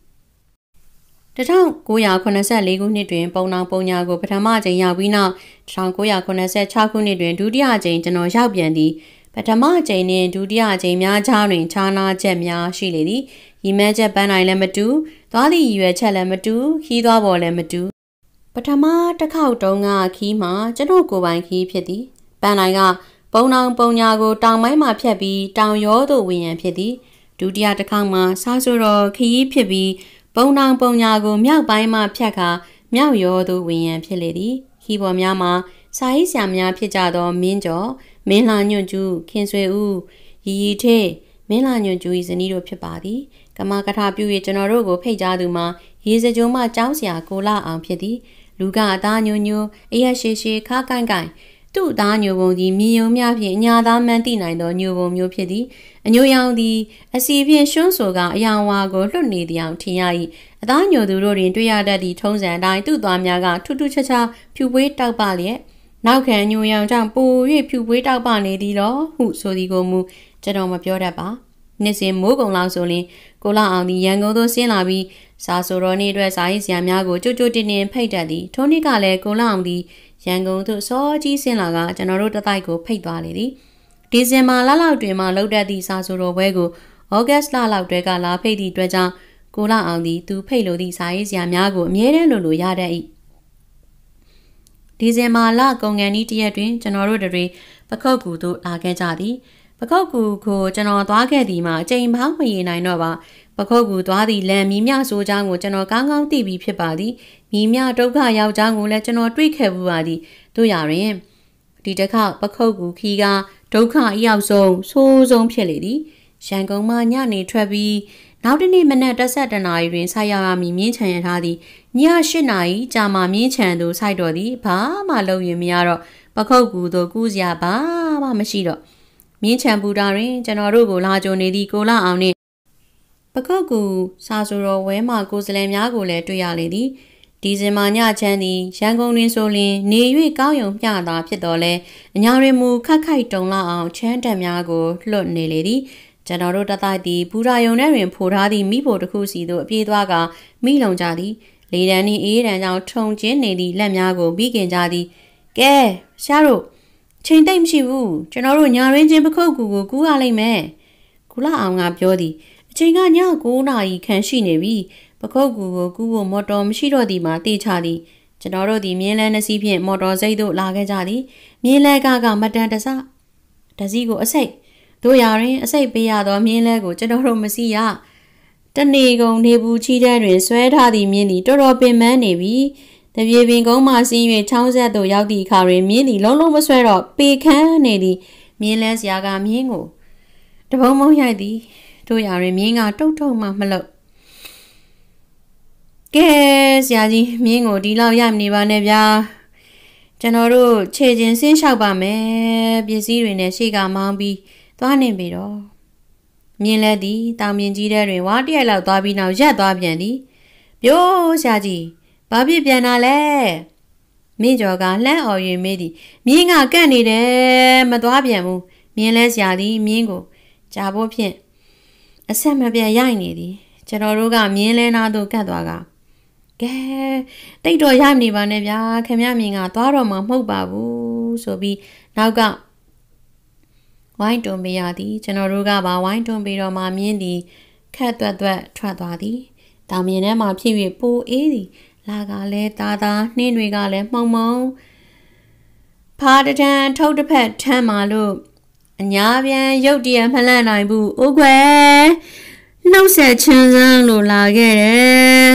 1984ခုနှစ်တွင်ပုံတောင်ပုံညာကိုပထမကြိမ်ရောက်ပြီးနောက်1986ခုနှစ်တွင်ဒုတိယကြိမ်ကျွန်တော်ရောက်ပြန်သည်ပထမကြိမ်နှင့်ဒုတိယကြိမ်များကြားတွင်ခြားနာချက်များရှိလေသည်ရီမဲချက်ပန်းနိုင်လည်းမတူသွားသည့်ရည်ရွယ်ချက်လည်းမတူခီးသွားပေါ်လည်းမတူပထမတစ်ခေါက်တုန်းကခီးမှာကျွန်တော်ကိုယ်ပိုင်ခီးဖြစ်သည်ပန်းနိုင်ကပုံတောင်ပုံညာကိုတောင်ပိုင်းမှဖြတ်ပြီးတောင်ရောသို့ဝင်ရန်ဖြစ်သည်ဒုတိယတစ်ခေါက်မှာစားဆိုတော်ခီးဖြစ်ပြီးပုံတောင်ပုံညာကိုမြောက်ပိုင်းမှဖြတ်ခါမြောက်ရောသို့ဝင်ရန်ဖြစ်လေသည်ခီးပေါ်များမှာစာရေးဆရာများဖြစ်ကြသောမင်းကျော်မင်းလှညွန့်ကျူးခင်ဆွေဦးရီထေးမင်းလှညွန့်ကျူး၏ဇနီးတို့ဖြစ်ပါသည်ကမကထာပြု၍ကျွန်တော်တို့ကိုဖိတ်ကြားသူမှာရေစကြိုးမှကျောင်းဆရာကိုလာအောင်ဖြစ်သည်လူကအသားညိုညိုအရက်ရှိရှိခါကိုင်းကိုင်းသူ့သားညိုပုံသည်မြေယုံများဖြင့်ညာသားမှန်းသိနိုင်သောညိုပုံမျိုးဖြစ်သည်အညိုရောင်သည်အစီဖြင့်ရှွန်းဆိုကအယောင်ဝါကိုလွတ်နေသည်အောင်ထင်ရ၏အသားညိုသူတို့တွင်တွေ့ရတတ်သည့်ထုံးစံအတိုင်းသူ့သွားများကထူးထူးခြားခြားဖြူပွေးတောက်ပလျက်နောက်ခံညိုရောင်ကြောင့်ပို၍ဖြူပွေးတောက်ပနေသည်လောဟုဆိုသည်ကိုမူကျွန်တော်မပြောတတ်ပါနေ့စဉ်မိုးကုံလောက်ဆိုရင်ကိုလာအောင်သည်ရန်ကုန်သို့ဆင်းလာပြီးစာဆိုတော်နေ့အတွက်စာရေးဆရာများကိုကြိုကြိုတင်တင်ဖိတ်တတ်သည်ထိုနေ့ကလည်းကိုလာအောင်သည်ရန်ကုန်သို့စောကြီးဆင်းလာကကျွန်တော်တို့တတိုက်ကိုဖိတ်သွားလေသည်ဒီဇင်ဘာလလောက်တွင်မှလောက်တတ်သည့်စာဆိုတော်ပွဲကိုဩဂတ်လလောက်တွဲကလာဖိတ်သည့်အတွက်ကြောင့်ကိုလာအောင်သည်သူဖိတ်လိုသည့်စာရေးဆရာများကိုအမြဲတမ်းလိုရတတ်၏ဒီဇင်ဘာလကုန်ကန်ဤတရက်တွင်ကျွန်တော်တို့တွေပခုတ်ကူသို့လာခဲ့ကြသည်ပခုတ်ကူကိုကျွန်တော်သွားခဲ့သည်မှာအချိန်ပေါင်းမရေနိုင်တော့ပါပခုတ်ကူသွားသည့်လမ်းမီးမြဆိုးချောင်းကိုကျွန်တော်ကောင်းကောင်းသိပြီးဖြစ်ပါသည်မီးမြဒုက္ခရောက်ချောင်းကိုလည်းကျွန်တော်တွေ့ခဲ့ဘူးပါသည်တို့ရရင်ဒီတစ်ခါပခုတ်ကူခီးကဒုက္ခအရောက်ဆုံးဆိုးဆုံးဖြစ်လေသည်ရန်ကုန်မှညနေထွက်ပြီးနောက်တနေ့မနက်12နာရီတွင်ဆိုက်ရောက်ရမည်မြင်းချံရထားသည်ည8နာရီကြာမှမြင်းချံသို့ဆိုက်တော်သည်ဘာမှလုပ်ရင်မရတော့ပခုတ်ကူသို့ကူးစရာဘာမှမရှိတော့မြင်းချံပူတာတွင်ကျွန်တော်တို့ကိုလာကြုံနေသည့်ကိုလာအောင်နှင့်ပခုတ်ကူစာဆိုတော်ဝဲမှကိုစလဲများကိုလည်းတွေ့ရလေသည်ဒီဇင်ဘာညချမ်းသည်ရန်ကုန်တွင်ဆိုလျှင်နေ၍ကောင်းယုံမျှသာဖြစ်တော်လဲအညာတွင်မူခက်ခိုက်တုံလာအောင်ချမ်းတက်များကိုလွတ်နေလေသည်ကျွန်တော်တို့တတိုက်သည်ဘူရာယုံထဲတွင်ဖိုထားသည့်မိဖို့တစ်ခုစီသို့အပြေးသွားကမိလုံကြသည်လေတန်းနှင့်အေးတန်းကြောင့်ထုံကျင်းနေသည့်လက်များကိုပြီးခင်ကြသည်ကဲရှားတို့ချိန်တိတ်မရှိဘူးကျွန်တော်တို့ညာရင်းချင်းပခုတ်ကူကိုကူးရလိမ့်မယ်ကုလာအောင်ကပြောသည်အချိန်ကည9နာရီခန့်ရှိနေပြီပခုတ်ကူကိုကူးဖို့မော်တော်မရှိတော့သည်မှာတေးချသည်ကျွန်တော်တို့သည်မြင်းလန်းနှစီးဖြင့်မော်တော်စိတ်သို့လာခဲ့ကြသည်မြင်းလဲကမတန်တစတစည်းကိုအစိတ်တို့ရရင်အစိတ်ပေးရသောမြင်းလဲကိုကျွန်တော်တို့မစီရတနေကုန်နေဘူးချီတဲ့တွင်ဆွဲထားသည့်မြင်းသည်တော်တော်ပင်ပန်းနေပြီတပြေပင်ကုန်းမှဆင်း၍ချောင်းဆက်သို့ရောက်သည့်အခါတွင်မြင်းသည်လုံးလုံးမဆွဲတော့ပေခမ်းနေသည်မြင်းလဲစရာကမြင်းကိုတပုံးမုံရိုက်သည်တို့ရရင်မြင်းကတုတ်တုတ်မှမလို့ကဲဆရာကြီးမြင်းကိုဒီလောက်ရမနေပါနဲ့ဗျာကျွန်တော်တို့ခြေချင်းဆင်းလျှောက်ပါမယ်ပစ္စည်းတွေနဲ့ရှေ့ကမောင်းပြီးသွားနေပြီတော့မြင်းလဲသည်တောင်မြင်ကြီးထဲတွင်ဝါတရိုက်လောက်သွားပြီးနောက်ရက်သွားပြန်သည်ပြိုးဆရာကြီးဘာဖြစ်ပြန်တာလဲမင်းကျော်ကလှမ်းအော်၍မေးသည်မြင်းကကန့်နေတယ်မသွားပြန်ဘူးမြင်းလဲဆရာသည်မြင်းကိုကြာဖို့ဖြင့်အဆက်မပြတ်ရိုက်နေသည်ကျွန်တော်တို့ကမြင်းလဲနာသို့ကတ်သွားကကဲတိတ်တော့ရမနေပါနဲ့ဗျာခင်ဗျမြင်းကသွားတော့မှမဟုတ်ပါဘူးဆိုပြီးနောက်ကဝိုင်းတွန်ပေးရသည်ကျွန်တော်တို့ကပါဝိုင်းတွန်ပေးတော့မှမြင်းသည်ခက်သွက်သွက်ထွက်သွားသည်တောင်မြင်ထဲမှာဖြစ်၍ပိုအေးသည်လာကလည်းသားနှင်းတွေကလည်းမှုံမှုံဖားတံထုတ်တစ်ဖက်ထမ်းမာလို့အညာပြန်ရုတ်တရက်မလှန့်နိုင်ဘူးအိုးခွဲနှုတ်ဆက်ချင်းစမ်းလို့လာခဲ့တယ်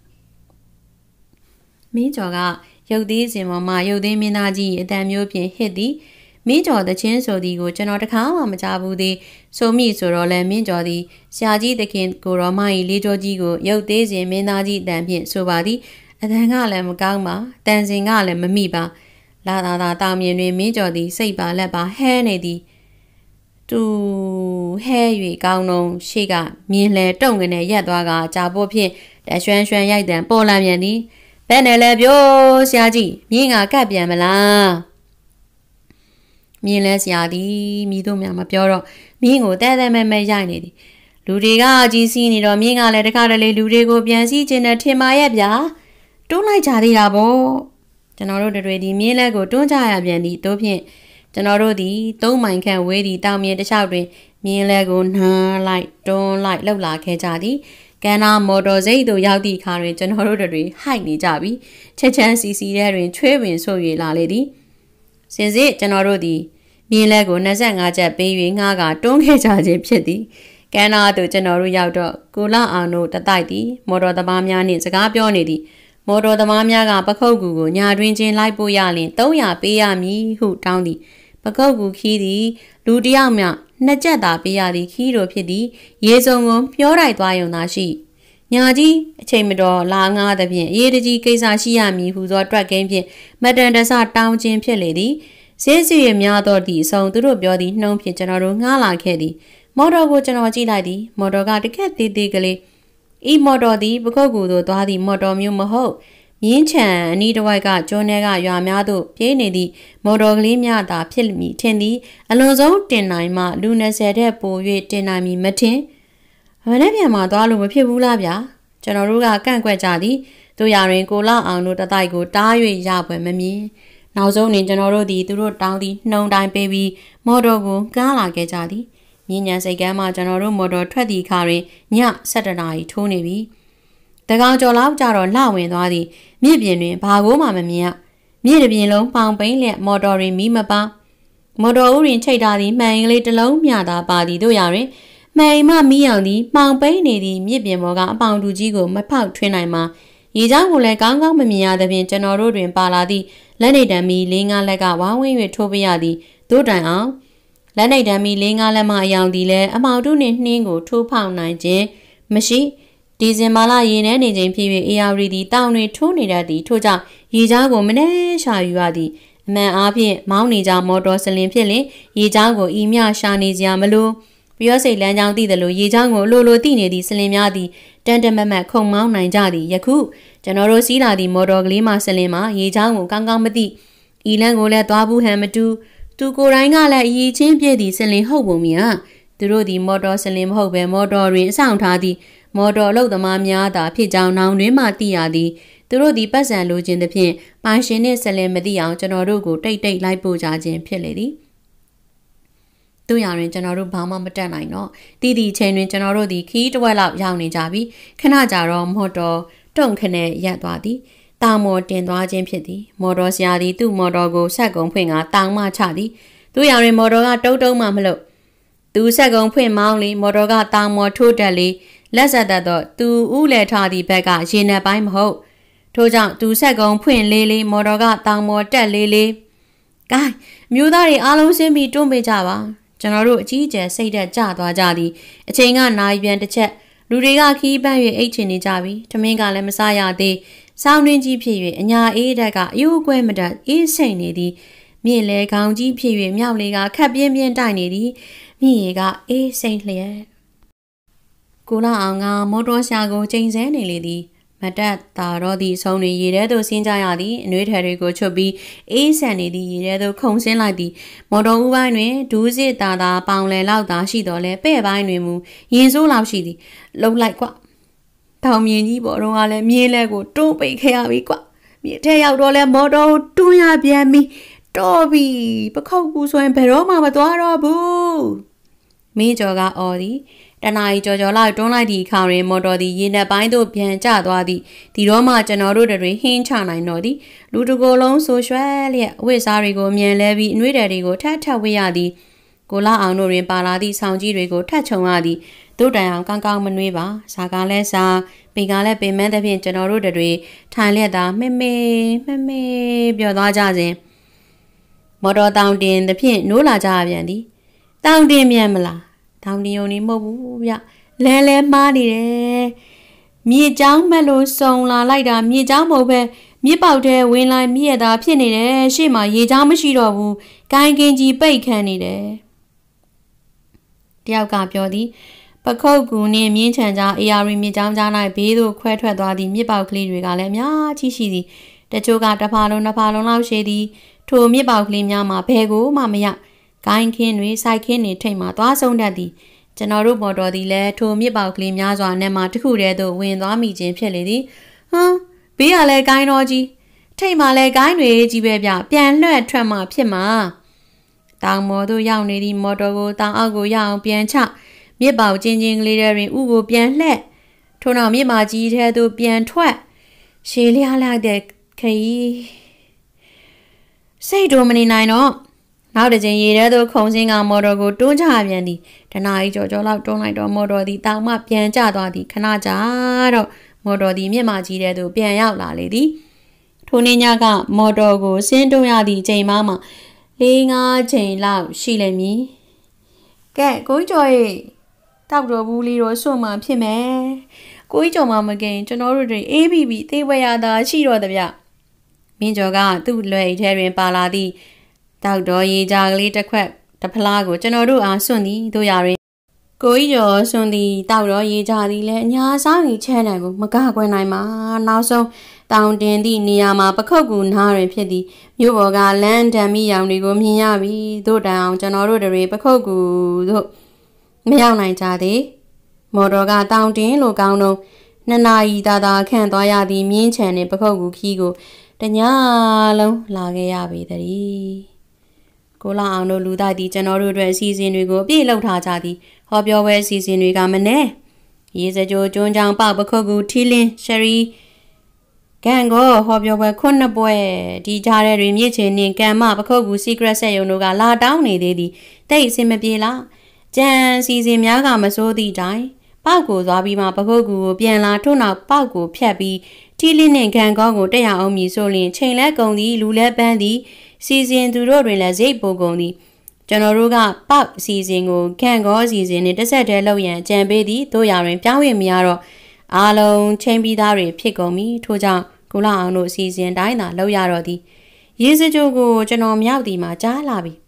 မင်းကျော်ကရုပ်သေးစင်ပေါ်မှာရုပ်သေးမင်းသားကြီးအတန်မျိုးဖြင့်ဟစ်သည်မင်းကျော်တချင်းဆိုသည်ကိုကျွန်တော်တခါမှမကြားဘူးသည်ဆိုမိဆိုတော့လဲမင်းကျော်သည်ဆရာကြီးသခင်ကိုရောမကြီးလေးကျော်ကြီးကိုရုပ်သေးစင်မင်းသားကြီးအတန်ဖြင့်ဆိုပါသည်အတန်ကလည်းမကောင်းပါတန်စင်ကလည်းမမိပါလာသာတောင်မြင်တွင်မင်းကျော်သည်စိတ်ပါလက်ပါဟဲနေသည်သူဟဲ၍ကောင်းလုံးရှေ့ကမြင်းလဲတုံကနေရက်သွားကကြာဖို့ဖြင့်တရွှမ်းရွှမ်းရိုက်တံပေါ်လာပြန်သည်ဘယ်နဲ့လဲပြောဆရာကြီးမြင်းကကတ်ပြန်မလားမြင်းလဲဆရာသည်မိတို့များမပြောတော့မြင်းကိုတဲမဲရိုက်နေသည်လူတွေကကြီးစီးနေတော့မြင်းကလည်းတခါတလေလူတွေကိုပြန်စီးခြင်းနဲ့ထင်ပါရဲ့ဗျာတွန်းလိုက်ကြသေးတာပေါ့ကျွန်တော်တို့တွေဒီမြင်းလဲကိုတွန်းကြရပြန်သည်တို့ဖြင့်ကျွန်တော်တို့ဒီ3မိုင်ခန့်ဝေးသည့်တောင်မြင်တစ်လျှောက်တွင်မြင်းလဲကိုနှမ်းလိုက်တွန်းလိုက်လှုပ်လာခဲ့ကြသည်ကန္နာမော်တော်စိတ်သို့ရောက်သည့်အခါတွင်ကျွန်တော်တို့တွေဟိုက်နေကြပြီချက်ချမ်းစီစီထဲတွင်ချွေးပင်ဆို့၍လာလေသည်စင်စစ်ကျွန်တော်တို့သည်မြင်းလဲကို25ချက်ပေး၍ငှားကတွန်းခဲ့ကြခြင်းဖြစ်သည်ကန္နာသို့ကျွန်တော်တို့ရောက်တော့ကိုလာအောင်တို့တတိုက်သည်မော်တော်သမားများနှင့်စကားပြောနေသည်မော်တော်သမားများကပခုတ်ကူကိုညာတွင်ချင်းလိုက်ပို့ရလျင်300ပေးရမည်ဟုတောင်းသည်ပခုတ်ကူခီးသည်လူတယောက်မှ2ချက်သာပေးရသည်ခီးတို့ဖြစ်သည်ရေစုံကိုပြောတိုက်သွားရုံသာရှိညာကြီးအချိန်မတော်လာငားသဖြင့်အေးတကြီးကိစ္စရှိရမည်ဟုသောတွက်ကိန်းဖြင့်မတန်တဆတောင်းခြင်းဖြစ်လေသည်ဈေးစီရများတော့ဒီအဆောင်သူတို့ပြောသည်နှုံးဖြင့်ကျွန်တော်တို့ငှားလာခဲ့သည်မော်တော်ကိုကျွန်တော်ကြည့်လိုက်သည်မော်တော်ကတကက်သေးသေးကလေးဤမော်တော်သည်ပခုတ်ကူသို့သွားသည့်မော်တော်မျိုးမဟုတ်မြင်းချံအနီးတစ်ဝိုက်ကကျွန်းထဲကရွာများသို့ပြေးနေသည့်မော်တော်ကလေးများသာဖြစ်မည်ထင်သည်အလွန်ဆုံးတင်နိုင်မှလူ20တဲ့ပို၍တင်နိုင်မည်မထင်မနေ့ပြန်မှသွားလို့မဖြစ်ဘူးလားဗျာကျွန်တော်တို့ကကန့်ကွက်ကြသည်တို့ရရင်ကိုလာအောင်တို့တတိုက်ကိုတား၍ရပွဲမမြင်နောက်ဆုံးတွင်ကျွန်တော်တို့သည်သူတို့တောင်းသည့်နှုံတိုင်းပေးပြီးမော်တော်ကိုကားလာခဲ့ကြသည်မြင်းညံစိတ်ကမ်းမှကျွန်တော်တို့မော်တော်ထွက်သည့်အခါတွင်ည7:00 နာရီထိုးနေပြီတကောင်ကျော်လောက်ကြတော့လှဝင်သွားသည်မြစ်ပြင်တွင်ဘာကိုမှမမြင်ရမြစ်တစ်ပြင်လုံးပေါင်ပိန်းလျက်မော်တော်တွင်မီးမပါမော်တော်ဦးတွင်ချိတ်ထားသည့်မှန်ကလေးတစ်လုံးမျှသာပါသည်တို့ရတွင်မှန်မှမီးအောင်သည်ပေါင်ပိန်းနေသည့်မြစ်ပြင်ပေါ်ကအပေါင်တူကြီးကိုမဖောက်ထွင်းနိုင်မှာရေချောင်းကိုလည်းကောင်းကောင်းမမြင်ရသဖြင့်ကျွန်တော်တို့တွင်ပါလာသည့်လက်နေတံမီ4-5လက်ကဝါဝင်း၍ထိုးပြရသည်တို့တိုင်အောင်လက်နေတံမီ4-5လက်မှအယောင်သည်လည်းအမောင်တုနှင့်နှင်းကိုထိုးဖောက်နိုင်ခြင်းမရှိဒီဇင်ဘာလရေနှဲနေခြင်းဖြစ်၍အေယာရီသည်တောင်တွင်ထိုးနေတတ်သည်ထို့ကြောင့်ရေချောင်းကိုမနှဲရှာယူရသည်အမှန်အားဖြင့်မောင်းနေကြမော်တော်စလင်ဖြစ်လျင်ရေချောင်းကိုဤမျှရှာနေစရာမလိုပြောစိတ်လမ်းကြောင်းသိသလိုရေချောင်းကိုလိုသိနေသည့်စလင်များသည်တန်တမတ်ခုံမောင်းနိုင်ကြသည်ယခုကျွန်တော်တို့စီးလာသည့်မော်တော်ကလေးမှစလင်မှာရေချောင်းကိုကောင်းကောင်းမသိဤလန်းကိုလည်းသွားဘူးဟန်မတူသူကိုယ်တိုင်ကလည်းအရေးချင်းပြည့်သည့်စလင်ဟုတ်ပုံမြာသူတို့သည်မော်တော်စလင်မဟုတ်ပဲမော်တော်တွင်အဆောင်ထားသည့်မော်တော်အလုပ်သမားများသာဖြစ်ကြောင်းနောင်တွင်မှသိရသည်သူတို့သည်ပတ်စံလိုခြင်းသဖြင့်ပိုင်ရှင်နှင့်စလင်မသိအောင်ကျွန်တော်တို့ကိုတိတ်လိုက်ပို့ကြခြင်းဖြစ်လေသည်တို့ရရင်ကျွန်တော်တို့ဘာမှမတက်နိုင်တော့တီတီချိန်တွင်ကျွန်တော်တို့သည်ခီးတစ်ဝက်လောက်ရောက်နေကြပြီခဏကြာတော့မော်တော်တုံခနဲ့ရပ်သွားသည်တာမော်တင်သွားခြင်းဖြစ်သည်မော်တော်ဆရာသည်သူ့မော်တော်ကိုဆက်ကုံဖွင့်ကတောင်မှချသည်တို့ရရင်မော်တော်ကတုံးမှမလို့သူဆက်ကုံဖွင့်မောင်းလေမော်တော်ကတောင်မော်ထိုးတက်လေလက်ဆက်သက်တော့သူဥလဲထားသည့်ဘက်ကရေနက်ပိုင်းမဟုတ်ထို့ကြောင့်သူဆက်ကုံဖွင့်လေးမော်တော်ကတောင်မော်တက်လေးကဲမျိုးသားတွေအားလုံးဆင်းပြီးတွန်းပေးကြပါကျွန်တော်တို့အကြီးအကျယ်စိတ်သက်ကြသွားကြသည်အချိန်ကနိုင်ပြန်တစ်ချက်လူတွေကခီးပန်း၍အိတ်ချင်နေကြပြီထမင်းကလည်းမစားရသေးစောင်းတွင်းကြီးဖြစ်၍အညာအေးတက်ကအယိုးကွဲမတတ်အေးစိမ့်နေသည်မြင့်လေခေါင်းကြီးဖြစ်၍မြောက်လေကခက်ပြင်းပြင်းတိုက်နေသည်မြင့်ရေကအေးစိမ့်လျက်ကိုလာအောင်ကမော်တော်ရှာကိုချိန်ဆနေလေသည်မတက်တာတော့သည့်ဆုံးတွင်ရေထဲသို့ဆင်းကြရသည်အနှွေးထည်တွေကိုချွတ်ပြီးအေးဆန်နေသည့်ရေထဲသို့ခုန်ဆင်းလိုက်သည်မော်တော်ဦးပိုင်းတွင်ဒူးစစ်တာပေါင်လယ်လောက်သာရှိတော်လဲပဲ့ပိုင်းတွင်မူရင်စိုးလောက်ရှိသည်လုံလိုက်ကွတောင်မြင်ကြီးပေါ်တော့ကလည်းမြင်းလက်ကိုတွန်းပိတ်ခဲ့ရပြီကွမြေထဲရောက်တော့လဲမော်တော်ကိုတွန်းရပြန်ပြီတော်ပြီပခုတ်ကူဆိုရင်ဘယ်တော့မှမသွားတော့ဘူးမင်းကျော်ကအော်သည်တနာရီကြော်လောက်တွန်းလိုက်သည့်အခါတွင်မော်တော်သည်ရေနက်ပိုင်းသို့ပြန်ကျသွားသည်ဒီတော့မှကျွန်တော်တို့တွေဟင်းချနိုင်တော့သည်လူတကိုယ်လုံးဆိုရွှဲလျက်အဝတ်စားတွေကိုမြန်လဲပြီးအနှွေးတယ်တွေကိုထပ်ဝေ့ရသည်ကိုလာအောင်တို့တွင်ပါလာသည့်ဆောင်ကြီးတွေကိုထပ်ခြုံရသည်တို့တိုင်အောင်ကောင်းကောင်းမနှွေးပါစားကားလဲစားပေကားလဲပင်မန်းသဖြင့်ကျွန်တော်တို့တွေထိုင်လျက်သာမေပြောသွားကြစဉ်မော်တော်တောင်တင်သဖြင့်နိုးလာကြပြန်သည်တောင်တင်မြန်မလားတောင်တင်ုံနေမဟုတ်ဘူးဗျလဲမှားနေတယ်မြေချောင်းမက်လို့စုံလာလိုက်တာမြေချောင်းမဟုတ်ပဲမြစ်ပေါက်ထဲဝင်လာမြည့်တာဖြစ်နေတယ်ရှေ့မှာရေချောင်းမရှိတော့ဘူးကိုင်းကင်ကြီးပိတ်ခန့်နေတယ်တယောက်ကပြောသည်ပခုတ်ကူနှင့်မြင်းချံကြားအေယာရီမြစ်ချောင်းကြား၌ဘေးသို့ခွဲထွက်သွားသည့်မြစ်ပေါက်ကလေးတွေကလည်းအများကြီးရှိသည်တချို့ကတစ်ဖာလုံးလောက်ရှိသည်ထိုမြစ်ပေါက်ကလေးများမှာဘယ်ကိုမှမရကိုင်းခင်းတွေစိုက်ခင်းတွေထိတ်မှသွားဆုံးတတ်သည်ကျွန်တော်တို့မော်တော်သည်လည်းထိုမြစ်ပေါက်ကလေးများစွာနဲ့မှတစ်ခုတည်းသို့ဝင်သွားမိခြင်းဖြစ်လေသည်ဘေးကလည်းကိုင်းတော်ကြီးထိတ်မှလည်းကိုင်းတွေကြီးပဲဗျပြန်လွှတ်ထွက်မှဖြစ်မှာတောင်မော်တို့ရောက်နေသည့်မော်တော်ကိုတောင်အောက်ကိုရအောင်ပြန်ချမြစ်ပေါက်ချင်းကလေးတွေတွင်ဥကိုပြန်လှက်ထို့နောက်မြစ်မကြီးထဲသို့ပြန်ထွက်ရှည်လျားလိုက်တဲ့ခရီးစိတ်တို့မနေနိုင်တော့နောက်တစ်ချိန်ရေထဲသို့ခုန်ဆင်းကမော်တော်ကိုတွန်းချပြန်သည်တနာရီကြော်လောက်တွန်းလိုက်တော့မော်တော်သည်တောင်မှပြန်ကျသွားသည်ခဏကြာတော့မော်တော်သည်မြစ်မကြီးထဲသို့ပြန်ရောက်လာလေသည်ထိုနေ့ညကမော်တော်ကိုဆင်းတွန်းရသည့်ချိန်မှ4-5ချိန်လောက်ရှိလိမ့်မည်ကဲကိုကျော်ရဲ့တောက်တော်ဘူးလေးတော့စွန့်မှဖြစ်မယ်ကိုကြီးကျော်မှမကိန်ကျွန်တော်တို့တွေအေးပြီးသေးဝဲရတာရှိတော့တဗျမင်းကျော်ကသူ့လွယ်ထဲတွင်ပါလာသည့်တောက်တော်ရေကြာကလေးတစ်ခွက်တစ်ဖလားကိုကျွန်တော်တို့အားစွန့်သည်တို့ရရင်ကိုကြီးကျော်စွန့်သည်တောက်တော်ရေကြာသည်လည်းအညာစားကြီးချမ်းတယ်ကိုမကကွယ်နိုင်မှာနောက်ဆုံးတောင်တင်သည့်နေရာမှာပခုတ်ကူနားတွင်ဖြစ်သည်မြို့ပေါ်ကလမ်းဓာမီရောင်တွေကိုမြင်ရပြီတို့တိုင်အောင်ကျွန်တော်တို့တွေပခုတ်ကူတို့မရောက်နိုင်ကြသေးမော်တော်ကတောင်တင်လိုကောင်းတော့နှစ်နာရီသာခန့်သွားရသည်မြင်းချံနှင့်ပခုတ်ကူခီးကိုတညလုံးလာခဲ့ရပေသည်ကိုလာအောင်တို့လူသားသည်ကျွန်တော်တို့အတွက်အစီအစဉ်တွေကိုအပြည့်လုပ်ထားကြသည်ဟောပြောပွဲအစီအစဉ်တွေကမနဲ့ရေစကြိုကျွန်းချောင်းပေါက်ပခုတ်ကူထီလင်းရှရီကန်ကိုဟောပြောပွဲခုနှစ်ပွဲဒီကြားထဲတွင်မြစ်ချင်နှင့်ကံမပခုတ်ကူ secret ဆက်ယုံတို့ကလာတောင်းနေသေးသည်တိတ်အစင်မပြေလားကြံစီစဉ်များကမစိုးသည့်တိုင်ပေါက်ကိုသွားပြီးမှပခုတ်ကူကိုပြန်လာထို့နောက်ပေါက်ကိုဖြတ်ပြီးထီလင်းနှင့်ကန်ကောကိုတက်ရအောင်မည်ဆိုလျင်ချိန်လဲကုန်သည်လူလဲပန်းသည်စီစဉ်သူတို့တွင်လည်းစိတ်ပိုကုန်သည်ကျွန်တော်တို့ကပေါက်အစီအစဉ်ကိုကန်ကောအစီအစဉ်နှင့်တစ်ဆက်တည်းလုပ်ရန်ကြံပေးသည်တို့ရတွင်ပြောင်းရမရတော့အားလုံးချိန်ပြီးသားတွေဖြစ်ကုန်ပြီထို့ကြောင့်ကိုလာအောင်တို့အစီအစဉ်တိုင်းသာလုပ်ရတော့သည်ရေစကြိုကိုကျွန်တော်မြောက်သည်မှာကြားလာပြီ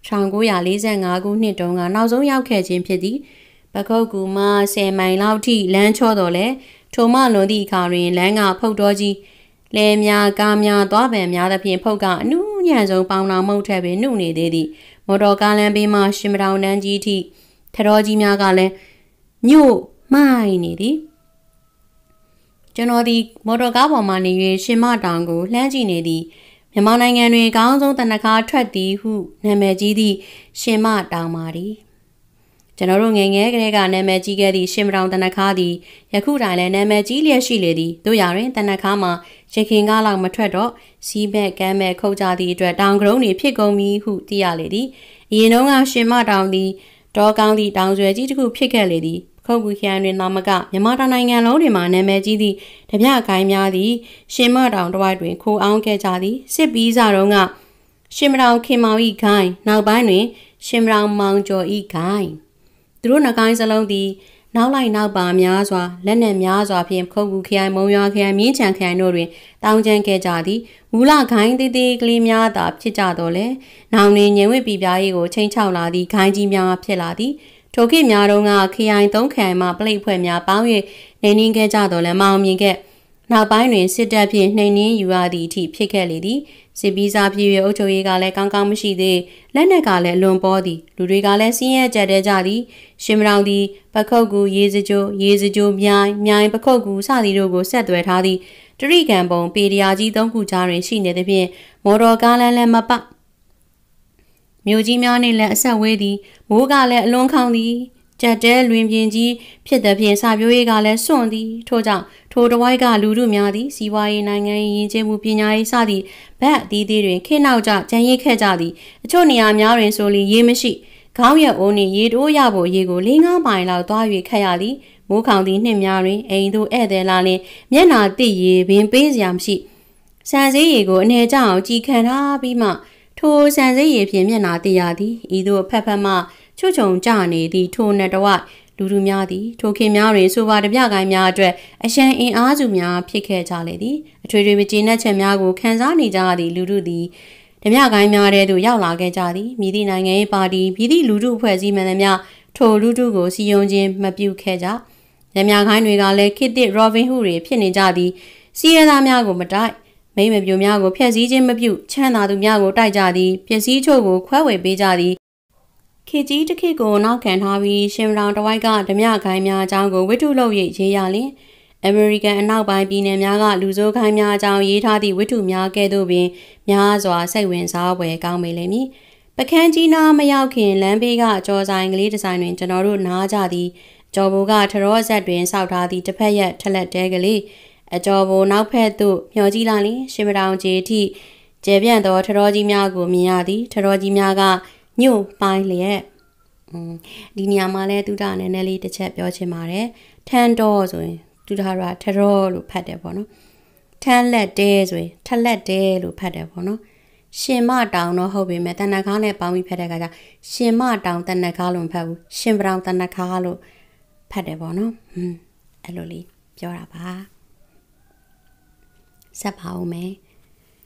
1945ခုနှစ်တုန်းကနောက်ဆုံးရောက်ခဲ့ခြင်းဖြစ်သည်ပခုတ်ကူမှ10မိုင်လောက်ထိလမ်းချောတော်လဲထိုမှလွန်သည့်အခါတွင်လမ်းကဖုတ်တော်ကြီးလဲများကားများသွားပန်များသဖြင့်ဖုတ်ကအနူးညံ့ဆုံးပေါင်တော်မုတ်ထက်ပင်နှုတ်နေသေးသည်မော်တော်ကားလမ်းဘေးမှရှင်မတောင်တန်းကြီးထိထတော်ကြီးများကလည်းညို့မိုင်းနေသည်ကျွန်တော်ဒီမော်တော်ကားပေါ်မှနေ၍ရှင်မတောင်ကိုလှမ်းကြည့်နေသည်မြန်မာနိုင်ငံတွင်အကောင်းဆုံးတနခါထွက်သည်ဟုနာမည်ကြီးသည့်ရှင်မတောင်ပါသည်ကျွန်တော်တို့ငယ်ငယ်ကလေးကနာမည်ကြီးခဲ့သည့်ရှင်မတောင်တနခါသည်ယခုတိုင်လည်းနာမည်ကြီးလျက်ရှိလေသည်တို့ရရင်တနခါမှာရခင်ကားလောက်မထွက်တော့စီးဘက်ကမ်းမဲ့ခုတ်ကြသည့်အတွက်တောင်ကရုံးတွေဖြစ်ကုန်ပြီဟုသိရလေသည်အရင်တုန်းကရှင်မတောင်သည်တောကောင်းသည့်တောင်ဆွဲကြီးတစ်ခုဖြစ်ခဲ့လေသည်ခုတ်ကူခရိုင်တွင်နာမကမြန်မာနိုင်ငံလုံးတွင်မှနာမည်ကြီးသည့်တပြကိုင်းများသည်ရှင်မတောင်တစ်ဝိုက်တွင်ခိုအောင်ခဲ့ကြသည်စစ်ပီးစားတုန်းကရှင်မတောင်ခင်မောင်ဤခိုင်းနောက်ပိုင်းတွင်ရှင်မတောင်မောင်ကျော်ဤခိုင်းသူတို့နှကိုင်းစလုံးသည်နောက်လိုက်နောက်ပါများစွာလက်နက်များစွာဖြင့်ခုတ်ကူခရိုင်မုံရွာခရိုင်မြင်းချံခရိုင်တို့တွင်တောင်းကျမ်းခဲ့ကြသည်မူလခိုင်းသေးသေးကလေးများသာဖြစ်ကြတော့လေနောင်တွင်ငြိမ်ဝှက်ပြပြရေးကိုချိန်ချောက်လာသည့်ခိုင်းကြီးများဖြစ်လာသည်ထိုခေတ်များတုန်းကခရိုင်3ခရိုင်မှပလိတ်ဖွဲ့များပေါင်း၍နှိမ်နင်းခဲ့ကြတော့လဲမအောင်မြင်ခဲ့နောက်ပိုင်းတွင်စစ်တပ်ဖြင့်နှိမ်နင်းယူရသည့်အထိဖြစ်ခဲ့လေသည်စစ်ပီးစားပြည်ရဲ့အုပ်ချုပ်ရေးကလည်းကောင်းကောင်းမရှိသေးလက်နက်ကလည်းလွန်ပေါ်သည်လူတွေကလည်းစင်းရဲကြက်တဲကြသည်ရှင်မတောင်သည်ပခုတ်ကူရေစကြိုမြိုင်ပခုတ်ကူစသည်တို့ကိုဆက်သွယ်ထားသည့်တရိကံပုံပေတရာကြီး3ခုကြားတွင်ရှိနေသဖြင့်မော်တော်ကားလမ်းလည်းမပမြို့ကြီးများနှင့်လည်းအဆက်ဝေးသည်မိုးကလည်းအလွန်ခေါင်သည်ကြက်တဲလွင်ပြင်ကြီးဖြစ်သည်ဖြင့်စာပြိုးရေးကလည်းစွန့်သည်ထို့ကြောင့်ထိုတဝိုက်ကလူတို့များသည်စီးပွားရေးနိုင်ငံရေးယဉ်ကျေးမှုပညာရေးစသည့်ဘက်အသီးသီးတွင်ခေတ်နောက်ကျကြံရိတ်ခဲ့ကြသည်အချို့နေရာများတွင်ဆိုလျှင်ရေမရှိခေါင်းရက်အိုးနှင့်ရေတိုးရဖို့ရေကို4-5မိုင်လောက်သွား၍ခတ်ရသည်မိုးခေါင်သည့်နှစ်များတွင်အိမ်သို့ဧည့်သည်လာလျှင်မျက်နာတစ်ရေပင်ပေးစရာမရှိဆန်စည်းရေကိုအနေကျအောင်ကြည်ခံထားပြီးမှထိုဆန်စည်းရေဖြင့်မျက်နာတစ်ရသည်ဤသို့ဖက်မှချွတ်ချုံကြနေသည့်ထိုနှစ်တဝိုက်လူတို့များသည်ထိုခေတ်များတွင်ဆိုပါတပြကိုင်းများအတွက်အရှံအင်အားစုများဖြစ်ခဲ့ကြလေသည်အထွေထွေမကျေနပ်ချက်များကိုခံစားနေကြသည့်လူတို့သည်ဓမြကိုင်းများထဲသို့ရောက်လာခဲ့ကြသည်မြည်သည့်နိုင်ငံရေးပါတီပြည်သည့်လူထုအဖွဲ့အစည်းမှန်သမျှထိုလူထုကိုစီယုံခြင်းမပြုခဲ့ကြဓမြကိုင်းတွေကလည်းခေတ်သစ် Robin Hood တွေဖြစ်နေကြသည်စီးရဲသားများကိုမတိုက်မိမပြိုများကိုဖျက်ဆီးခြင်းမပြုချမ်းသာသူများကိုတိုက်ကြသည်ပစ္စည်းချို့ကိုခွဲဝေပေးကြသည်ခေကြီးတစ်ခေတ်ကိုနောက်ခံထားပြီးရှင်မတောင်တဝိုက်ကဓမြခိုင်းများအကြောင်းကိုဝတ္ထုလုပ်ရေးရလျင်အမေရိကန်အနောက်ပိုင်းပြည်နယ်များကလူဆိုးခိုင်းများအကြောင်းရေးထားသည့်ဝတ္ထုများကဲ့သို့ပင်များစွာစိတ်ဝင်စားဖွယ်ကောင်းပေလိမ့်မည်ပကန်းကြီးနားမရောက်ခင်လမ်းဘေးကကြော်ဆိုင်ကလေးဒီဇိုင်းတွင်ကျွန်တော်တို့နားကြသည်ကြော်ဘိုကထရောဆက်တွင်စောက်ထားသည့်တစ်ဖက်ရက်ထလက်တဲကလေးအကြော်ဘိုနောက်ဖက်သို့မျှော်ကြည့်လိုက်လျင်ရှင်မတောင်ကြီးထိကျဲပြန့်သောထရောကြီးများကိုမြင်ရသည်ထရောကြီးများကညှို့ပိုင်းလျက်ဒီနေရာမှာလဲသူတာနည်းနည်းလေးတစ်ချက်ပြောချင်ပါတယ်ထန်တော်ဆိုရင်သူတာကထရောလို့ဖတ်တယ်ပေါ့နော်ထန်လက်တဲဆိုရင်ထလက်တဲလို့ဖတ်တယ်ပေါ့နော်ရှင်မတောင်တော့ဟုတ်ပြီမဲ့တနခါနဲ့ပေါင်းပြီးဖတ်တဲ့အခါကျရှင်မတောင်တနခါလို့မဖတ်ဘူးရှင်ပတောင်တနခါလို့ဖတ်တယ်ပေါ့နော်အဲ့လိုလေးပြောတာပါဆက်ပါဦးမယ်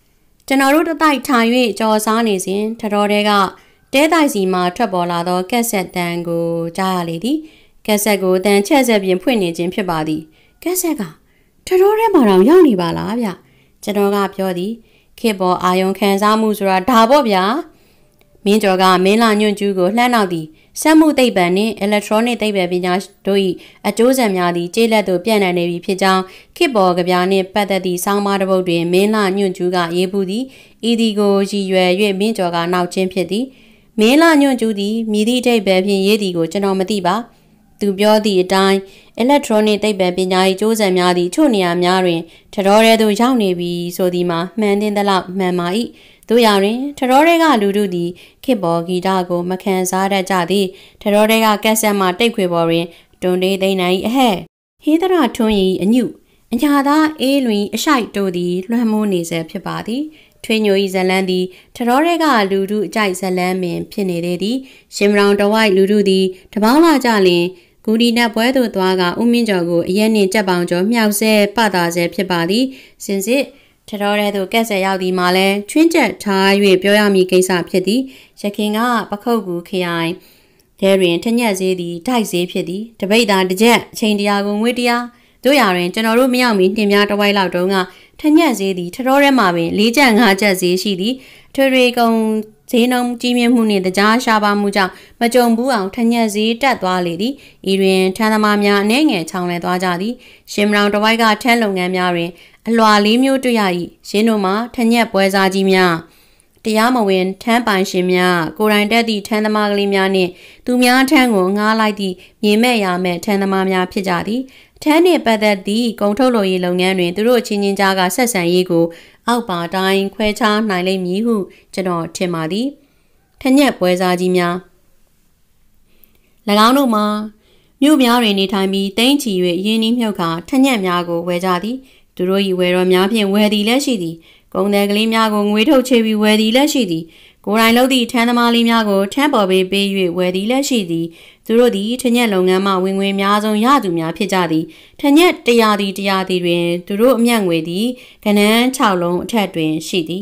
ကျွန်တော်တို့တတိုက်ထိုင်၍ကြော်စားနေစဉ်ထတော်တဲကတဲတိုက်စီမှထွက်ပေါ်လာသောကက်ဆက်တန်ကိုကြားရလေသည်ကက်ဆက်ကိုတန်ချက်ဆက်ပြင်ဖွင့်နေခြင်းဖြစ်ပါသည်ကက်ဆက်ကထတော်ထဲမှာတော့ရောက်နေပါလားဗျကျွန်တော်ကပြောသည်ခေတ်ပေါ်အာယုံခံစားမှုဆိုတာဒါပေါ့ဗျာမင်းကျော်ကမင်းလာညွန့်ကျူးကိုလှမ်းနောက်သည်စက်မှုသိပ္ပံနှင့် electronic သိပ္ပံပညာတို့၏အကျိုးဆက်များသည့်ကျေးလက်သို့ပြန့်နှံ့နေပြီဖြစ်ကြောင်းခေတ်ပေါ်ကဗျာနှင့်ပတ်သက်သည့်ဆောင်းပါးတစ်ပုဒ်တွင်မင်းလာညွန့်ကျူးကရေးပူးသည်ဤသည်ကိုရည်ရွယ်၍မင်းကျော်ကနောက်ချင်းဖြစ်သည်မင်းလာညွန့်ကျူးသည်မြည်သည့်အဓိပ္ပာယ်ဖြင့်ရေးသည်ကိုကျွန်တော်မသိပါသူပြောသည့်အတိုင်း electronic သိပ္ပံပညာ၏ကျိုးဆက်များသည့်ချို့နေရာများတွင်ထတော်ရဲသို့ရောက်နေပြီဆိုသည်မှာမှန်သင့်သလောက်မှန်ပါ၏တို့ရရင်ထတော်ရဲကလူတို့သည်ခေတ်ပေါ်ဂီတကိုမခံစားတတ်ကြသည်ထတော်ရဲကကက်ဆက်မှတိတ်ခွေပေါ်တွင်တွန်တေးသိန်းနိုင်အဟဲ့ဟေးသရထွန်း၏အညုအညာသားအေးလွင်အရှိုက်တို့သည်လွှမ်းမိုးနေစေဖြစ်ပါသည်ထွေးညို၏ဇလန်းသည်ထတော်ရဲကလူတို့အကြိုက်ဇလန်းပင်ဖြစ်နေသေးသည်ရှင်မရောင်တဝိုက်လူတို့သည်တပေါင်းလာကြလျင်ဂူဒီနတ်ပွဲသို့သွားကဦးမင်းကျော်ကိုအရက်နှင့်ကြက်ပေါင်ကျော်မြောက်ဆဲပတာဆဲဖြစ်ပါသည်စင်စစ်ထတော်ရဲသို့ကက်ဆက်ရောက်သည်မှာလဲချွင်းချက်ထား၍ပြောရမည်ကိစ္စဖြစ်သည်ရခင်ကပခုတ်ကူခရိုင်ထဲတွင်ထညက်ဈေးသည်ထိုက်ဈေးဖြစ်သည်တပိတ်သာတစ်ချက်အချိန်တရားကိုငွေတရားတို့ရတွင်ကျွန်တော်တို့မရောက်မီနှင်းများတစ်ဝိုက်လောက်တုန်းကထညက်ဈေးသည်ထတော်ရဲမှာပင်၄ချက်၅ချက်ဈေးရှိသည်ထွေထွေကုံဈေးနှုန်းကြီးမြင့်မှုနှင့်တကြားရှားပါမှုကြောင့်မကြုံဘူးအောင်ထညက်ဈေးတက်သွားလေသည်ဤတွင်ထန်းသမားများအနှဲငယ်ချောင်းလဲသွားကြသည်ရှင်မရောင်တစ်ဝိုက်ကထန်းလုပ်ငန်းများတွင်အလွာလေးမျိုးတွေ့ရ၏ရင်းတို့မှာထညက်ပွဲစားကြီးများတရားမဝင်ထန်းပိုင်ရှင်များကိုယ်တိုင်တက်သည့်ထန်းသမားကလေးများနှင့်သူများထန်းကိုငားလိုက်သည့်မြေမဲ့ရာမဲ့ထန်းသမားများဖြစ်ကြသည်ထန်းနှင့်ပတ်သက်သည့်ကုန်ထုတ်လုပ်ရေးလုပ်ငန်းတွင်သူတို့ချင်းချင်းကြားကဆက်ဆံရေးကိုအောက်ပါတိုင်းခွဲခြားနိုင်လိမ့်မည်ဟုကျွန်တော်ထင်ပါသည်ထညက်ပွဲစားကြီးများ၎င်းတို့မှာမြို့များတွင်နေထိုင်ပြီးတိမ့်ချီ၍ရင်းနှီးမြှုပ်ခါထညက်များကိုဝယ်ကြသည်သူတို့၏ဝယ်တော်များဖြင့်ဝယ်သည်လည်းရှိသည်ကုန်တယ်ကလေးများကိုငွေထုတ်ချေပြီးဝယ်သည်လည်းရှိသည်ကိုယ်တိုင်လုပ်သည့်ထန်းသမားလေးများကိုထန်းပေါ်ပေး၍ဝယ်သည်လည်းရှိသည်သူတို့သည်ထညက်လုပ်ငန်းမှဝင်ငွေများဆုံးရသူများဖြစ်ကြသည်ထညက်100သည်တွင်သူတို့အမြတ်ငွေသည်ကဏ္ဍ6လုံးအထက်တွင်ရှိသည်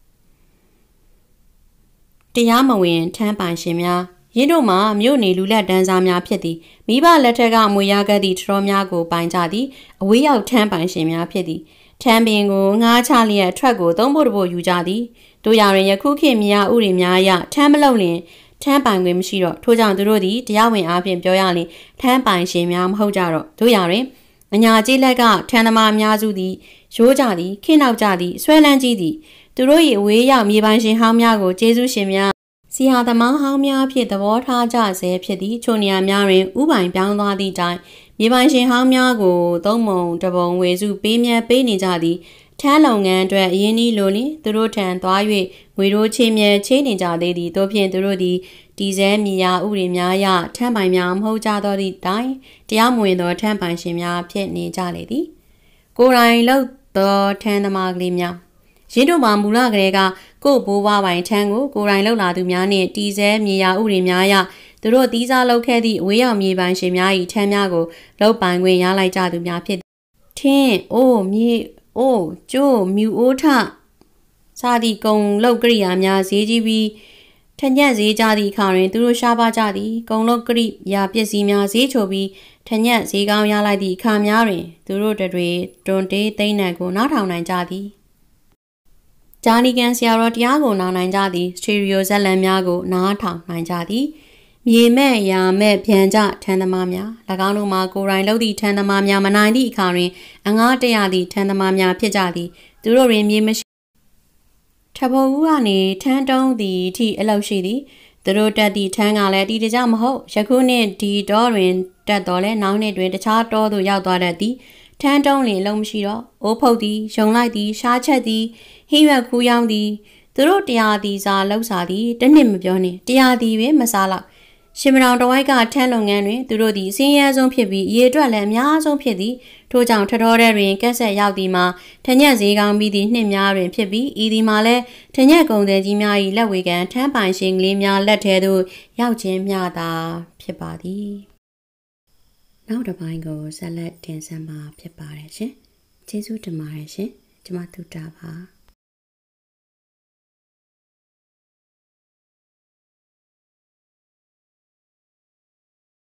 တရားမဝင်ထန်းပိုင်ရှင်များရင်းတို့မှာမြို့နေလူလက်တန်းစားများဖြစ်သည်မိဘလက်ထက်ကမွေရခဲ့သည့်ထတော်များကိုပိုင်ကြသည်အဝေးရောက်ထန်းပိုင်ရှင်များဖြစ်သည်ထန်းပင်ကိုငားချလျက်အထက်ကိုသုံးဖို့တဖို့ယူကြသည်တို့ရရင်ယခုခေတ်မြာဥတွေများအရထန်းမလုံလင်ထန်းပိုင်ခွင့်မရှိတော့ထို့ကြောင့်သူတို့သည်တရားဝင်အားဖြင့်ပြောရရင်ထန်းပိုင်ရှင်များမဟုတ်ကြတော့တို့ရရင်အညာကြီးလက်ကထန်းသမားအများစုသည်ရိုးကြသည်ခင်းနောက်ကြသည်ဆွဲလန်းကြီးသည်သူတို့၏အဝေးရောက်မြေပိုင်ရှင်ဟောင်းများကိုကျေးဇူးရှင်များစီဟာသမားဟောင်းများဖြင့်သဘောထားကြဆဲဖြစ်သည့်ချိုနေရာများတွင်ဥပိုင်ပြောင်းသွားသည့်တိုင်မြေပိုင်ရှင်ဟောင်းများကိုသုံးမုံတပုံဝေစုပေးမြဲပေးနေကြသည်ထန်းလုပ်ငန်းအတွက်အရင်းနှီးလိုလင်သူတို့ထံသွား၍ငွေတို့ချေမြဲချေးနေကြသေးသည်တို့ဖြင့်သူတို့သည်ဒီဇဲမြေယာဥတွေများရထန်းပိုင်များမဟုတ်ကြသောသည့်တိုင်တရားမဝင်သောထန်းပိုင်ရှင်များဖြစ်နေကြလေသည်ကိုယ်တိုင်လုပ်သောထန်းသမားကလေးများရင်းတို့မှာမူလကလေးကကို့ဘိုးဘွားပိုင်ထန်းကိုကိုယ်တိုင်လှုပ်လာသူများနှင့်တီးဆဲမြေယာဥတွေများရသူတို့တီးစားလုပ်ခဲ့သည့်အဝေးရောက်မြေပိုင်ရှင်များ၏ထန်းများကိုလှုပ်ပိုင်ခွင့်ရလိုက်ကြသူများဖြစ်ထင်းအိုးမြေအိုးကျိုးမြူအိုးထစသည့်ကုံလုတ်ကရိယာများဈေးကြီးပြီးထညက်ဈေးကြသည့်အခါတွင်သူတို့ရှားပါကြသည်ကုံလုတ်ကရိယာပစ္စည်းများဈေးချိုပြီးထညက်ဈေးကောင်းရလိုက်သည့်အခါများတွင်သူတို့တွေတွန်တေးသိန်းနံကိုနောက်ထောင်နိုင်ကြသည်ဂျာနီကန်ဆရာတော်တရားကိုနားနိုင်ကြသည်စတီရီယိုဇက်လန်များကိုနားထောင်နိုင်ကြသည်မြေမဲ့ရာမဲ့ဗျံကြထန်းသမားများ၎င်းတို့မှာကိုယ်တိုင်လုပ်သည့်ထန်းသမားများမနိုင်သည့်အခါတွင်အငားတရသည့်ထန်းသမားများဖြစ်ကြသည်သူတို့တွင်မြေမရှိထဘဦးကနေထန်းတုံးသည်အထိအလောက်ရှိသည်သူတို့တက်သည့်ထန်းကလည်းတီတကြမဟုတ်ယခုနှင့်ဒီတောတွင်တက်တော်လဲနောက်နှစ်တွင်တခြားတောသို့ရောက်သွားတတ်သည်ထန်းတုံးလင်လုံးမရှိတော့အိုးဖုတ်သည်ယုံလိုက်သည်ရှားချက်သည်ဟင်းရွက်ခူးရောင်းသည်သူတို့တရားသည်စားလှုပ်စားသည်တနစ်မပြောနှင့်တရားသည်ပင်မစားလောက်ရှင်မတော်တဝိုက်ကထန်းလုပ်ငန်းတွင်သူတို့သည်အစင်းရဲဆုံးဖြစ်ပြီးရေအတွက်လည်းအများဆုံးဖြစ်သည်ထို့ကြောင့်ထတော်တဲ့တွင်ကက်ဆက်ရောက်သည်မှာထညက်ဈေးကောင်းပြီးသည့်နှစ်များတွင်ဖြစ်ပြီးဤသည်မှာလည်းထညက်ကုန်သည်ကြီးများ၏လက်ဝေကန်ထန်းပိုင်ရှင်ကလေးများလက်ထဲသို့ရောက်ခြင်းမျှသာဖြစ်ပါသည်နောက်တစ်ပိုင်းကိုဆက်လက်တင်ဆက်မှာဖြစ်ပါတယ်ရှင်ကျေးဇူးတင်ပါတယ်ရှင်ကျွန်မသုတပါ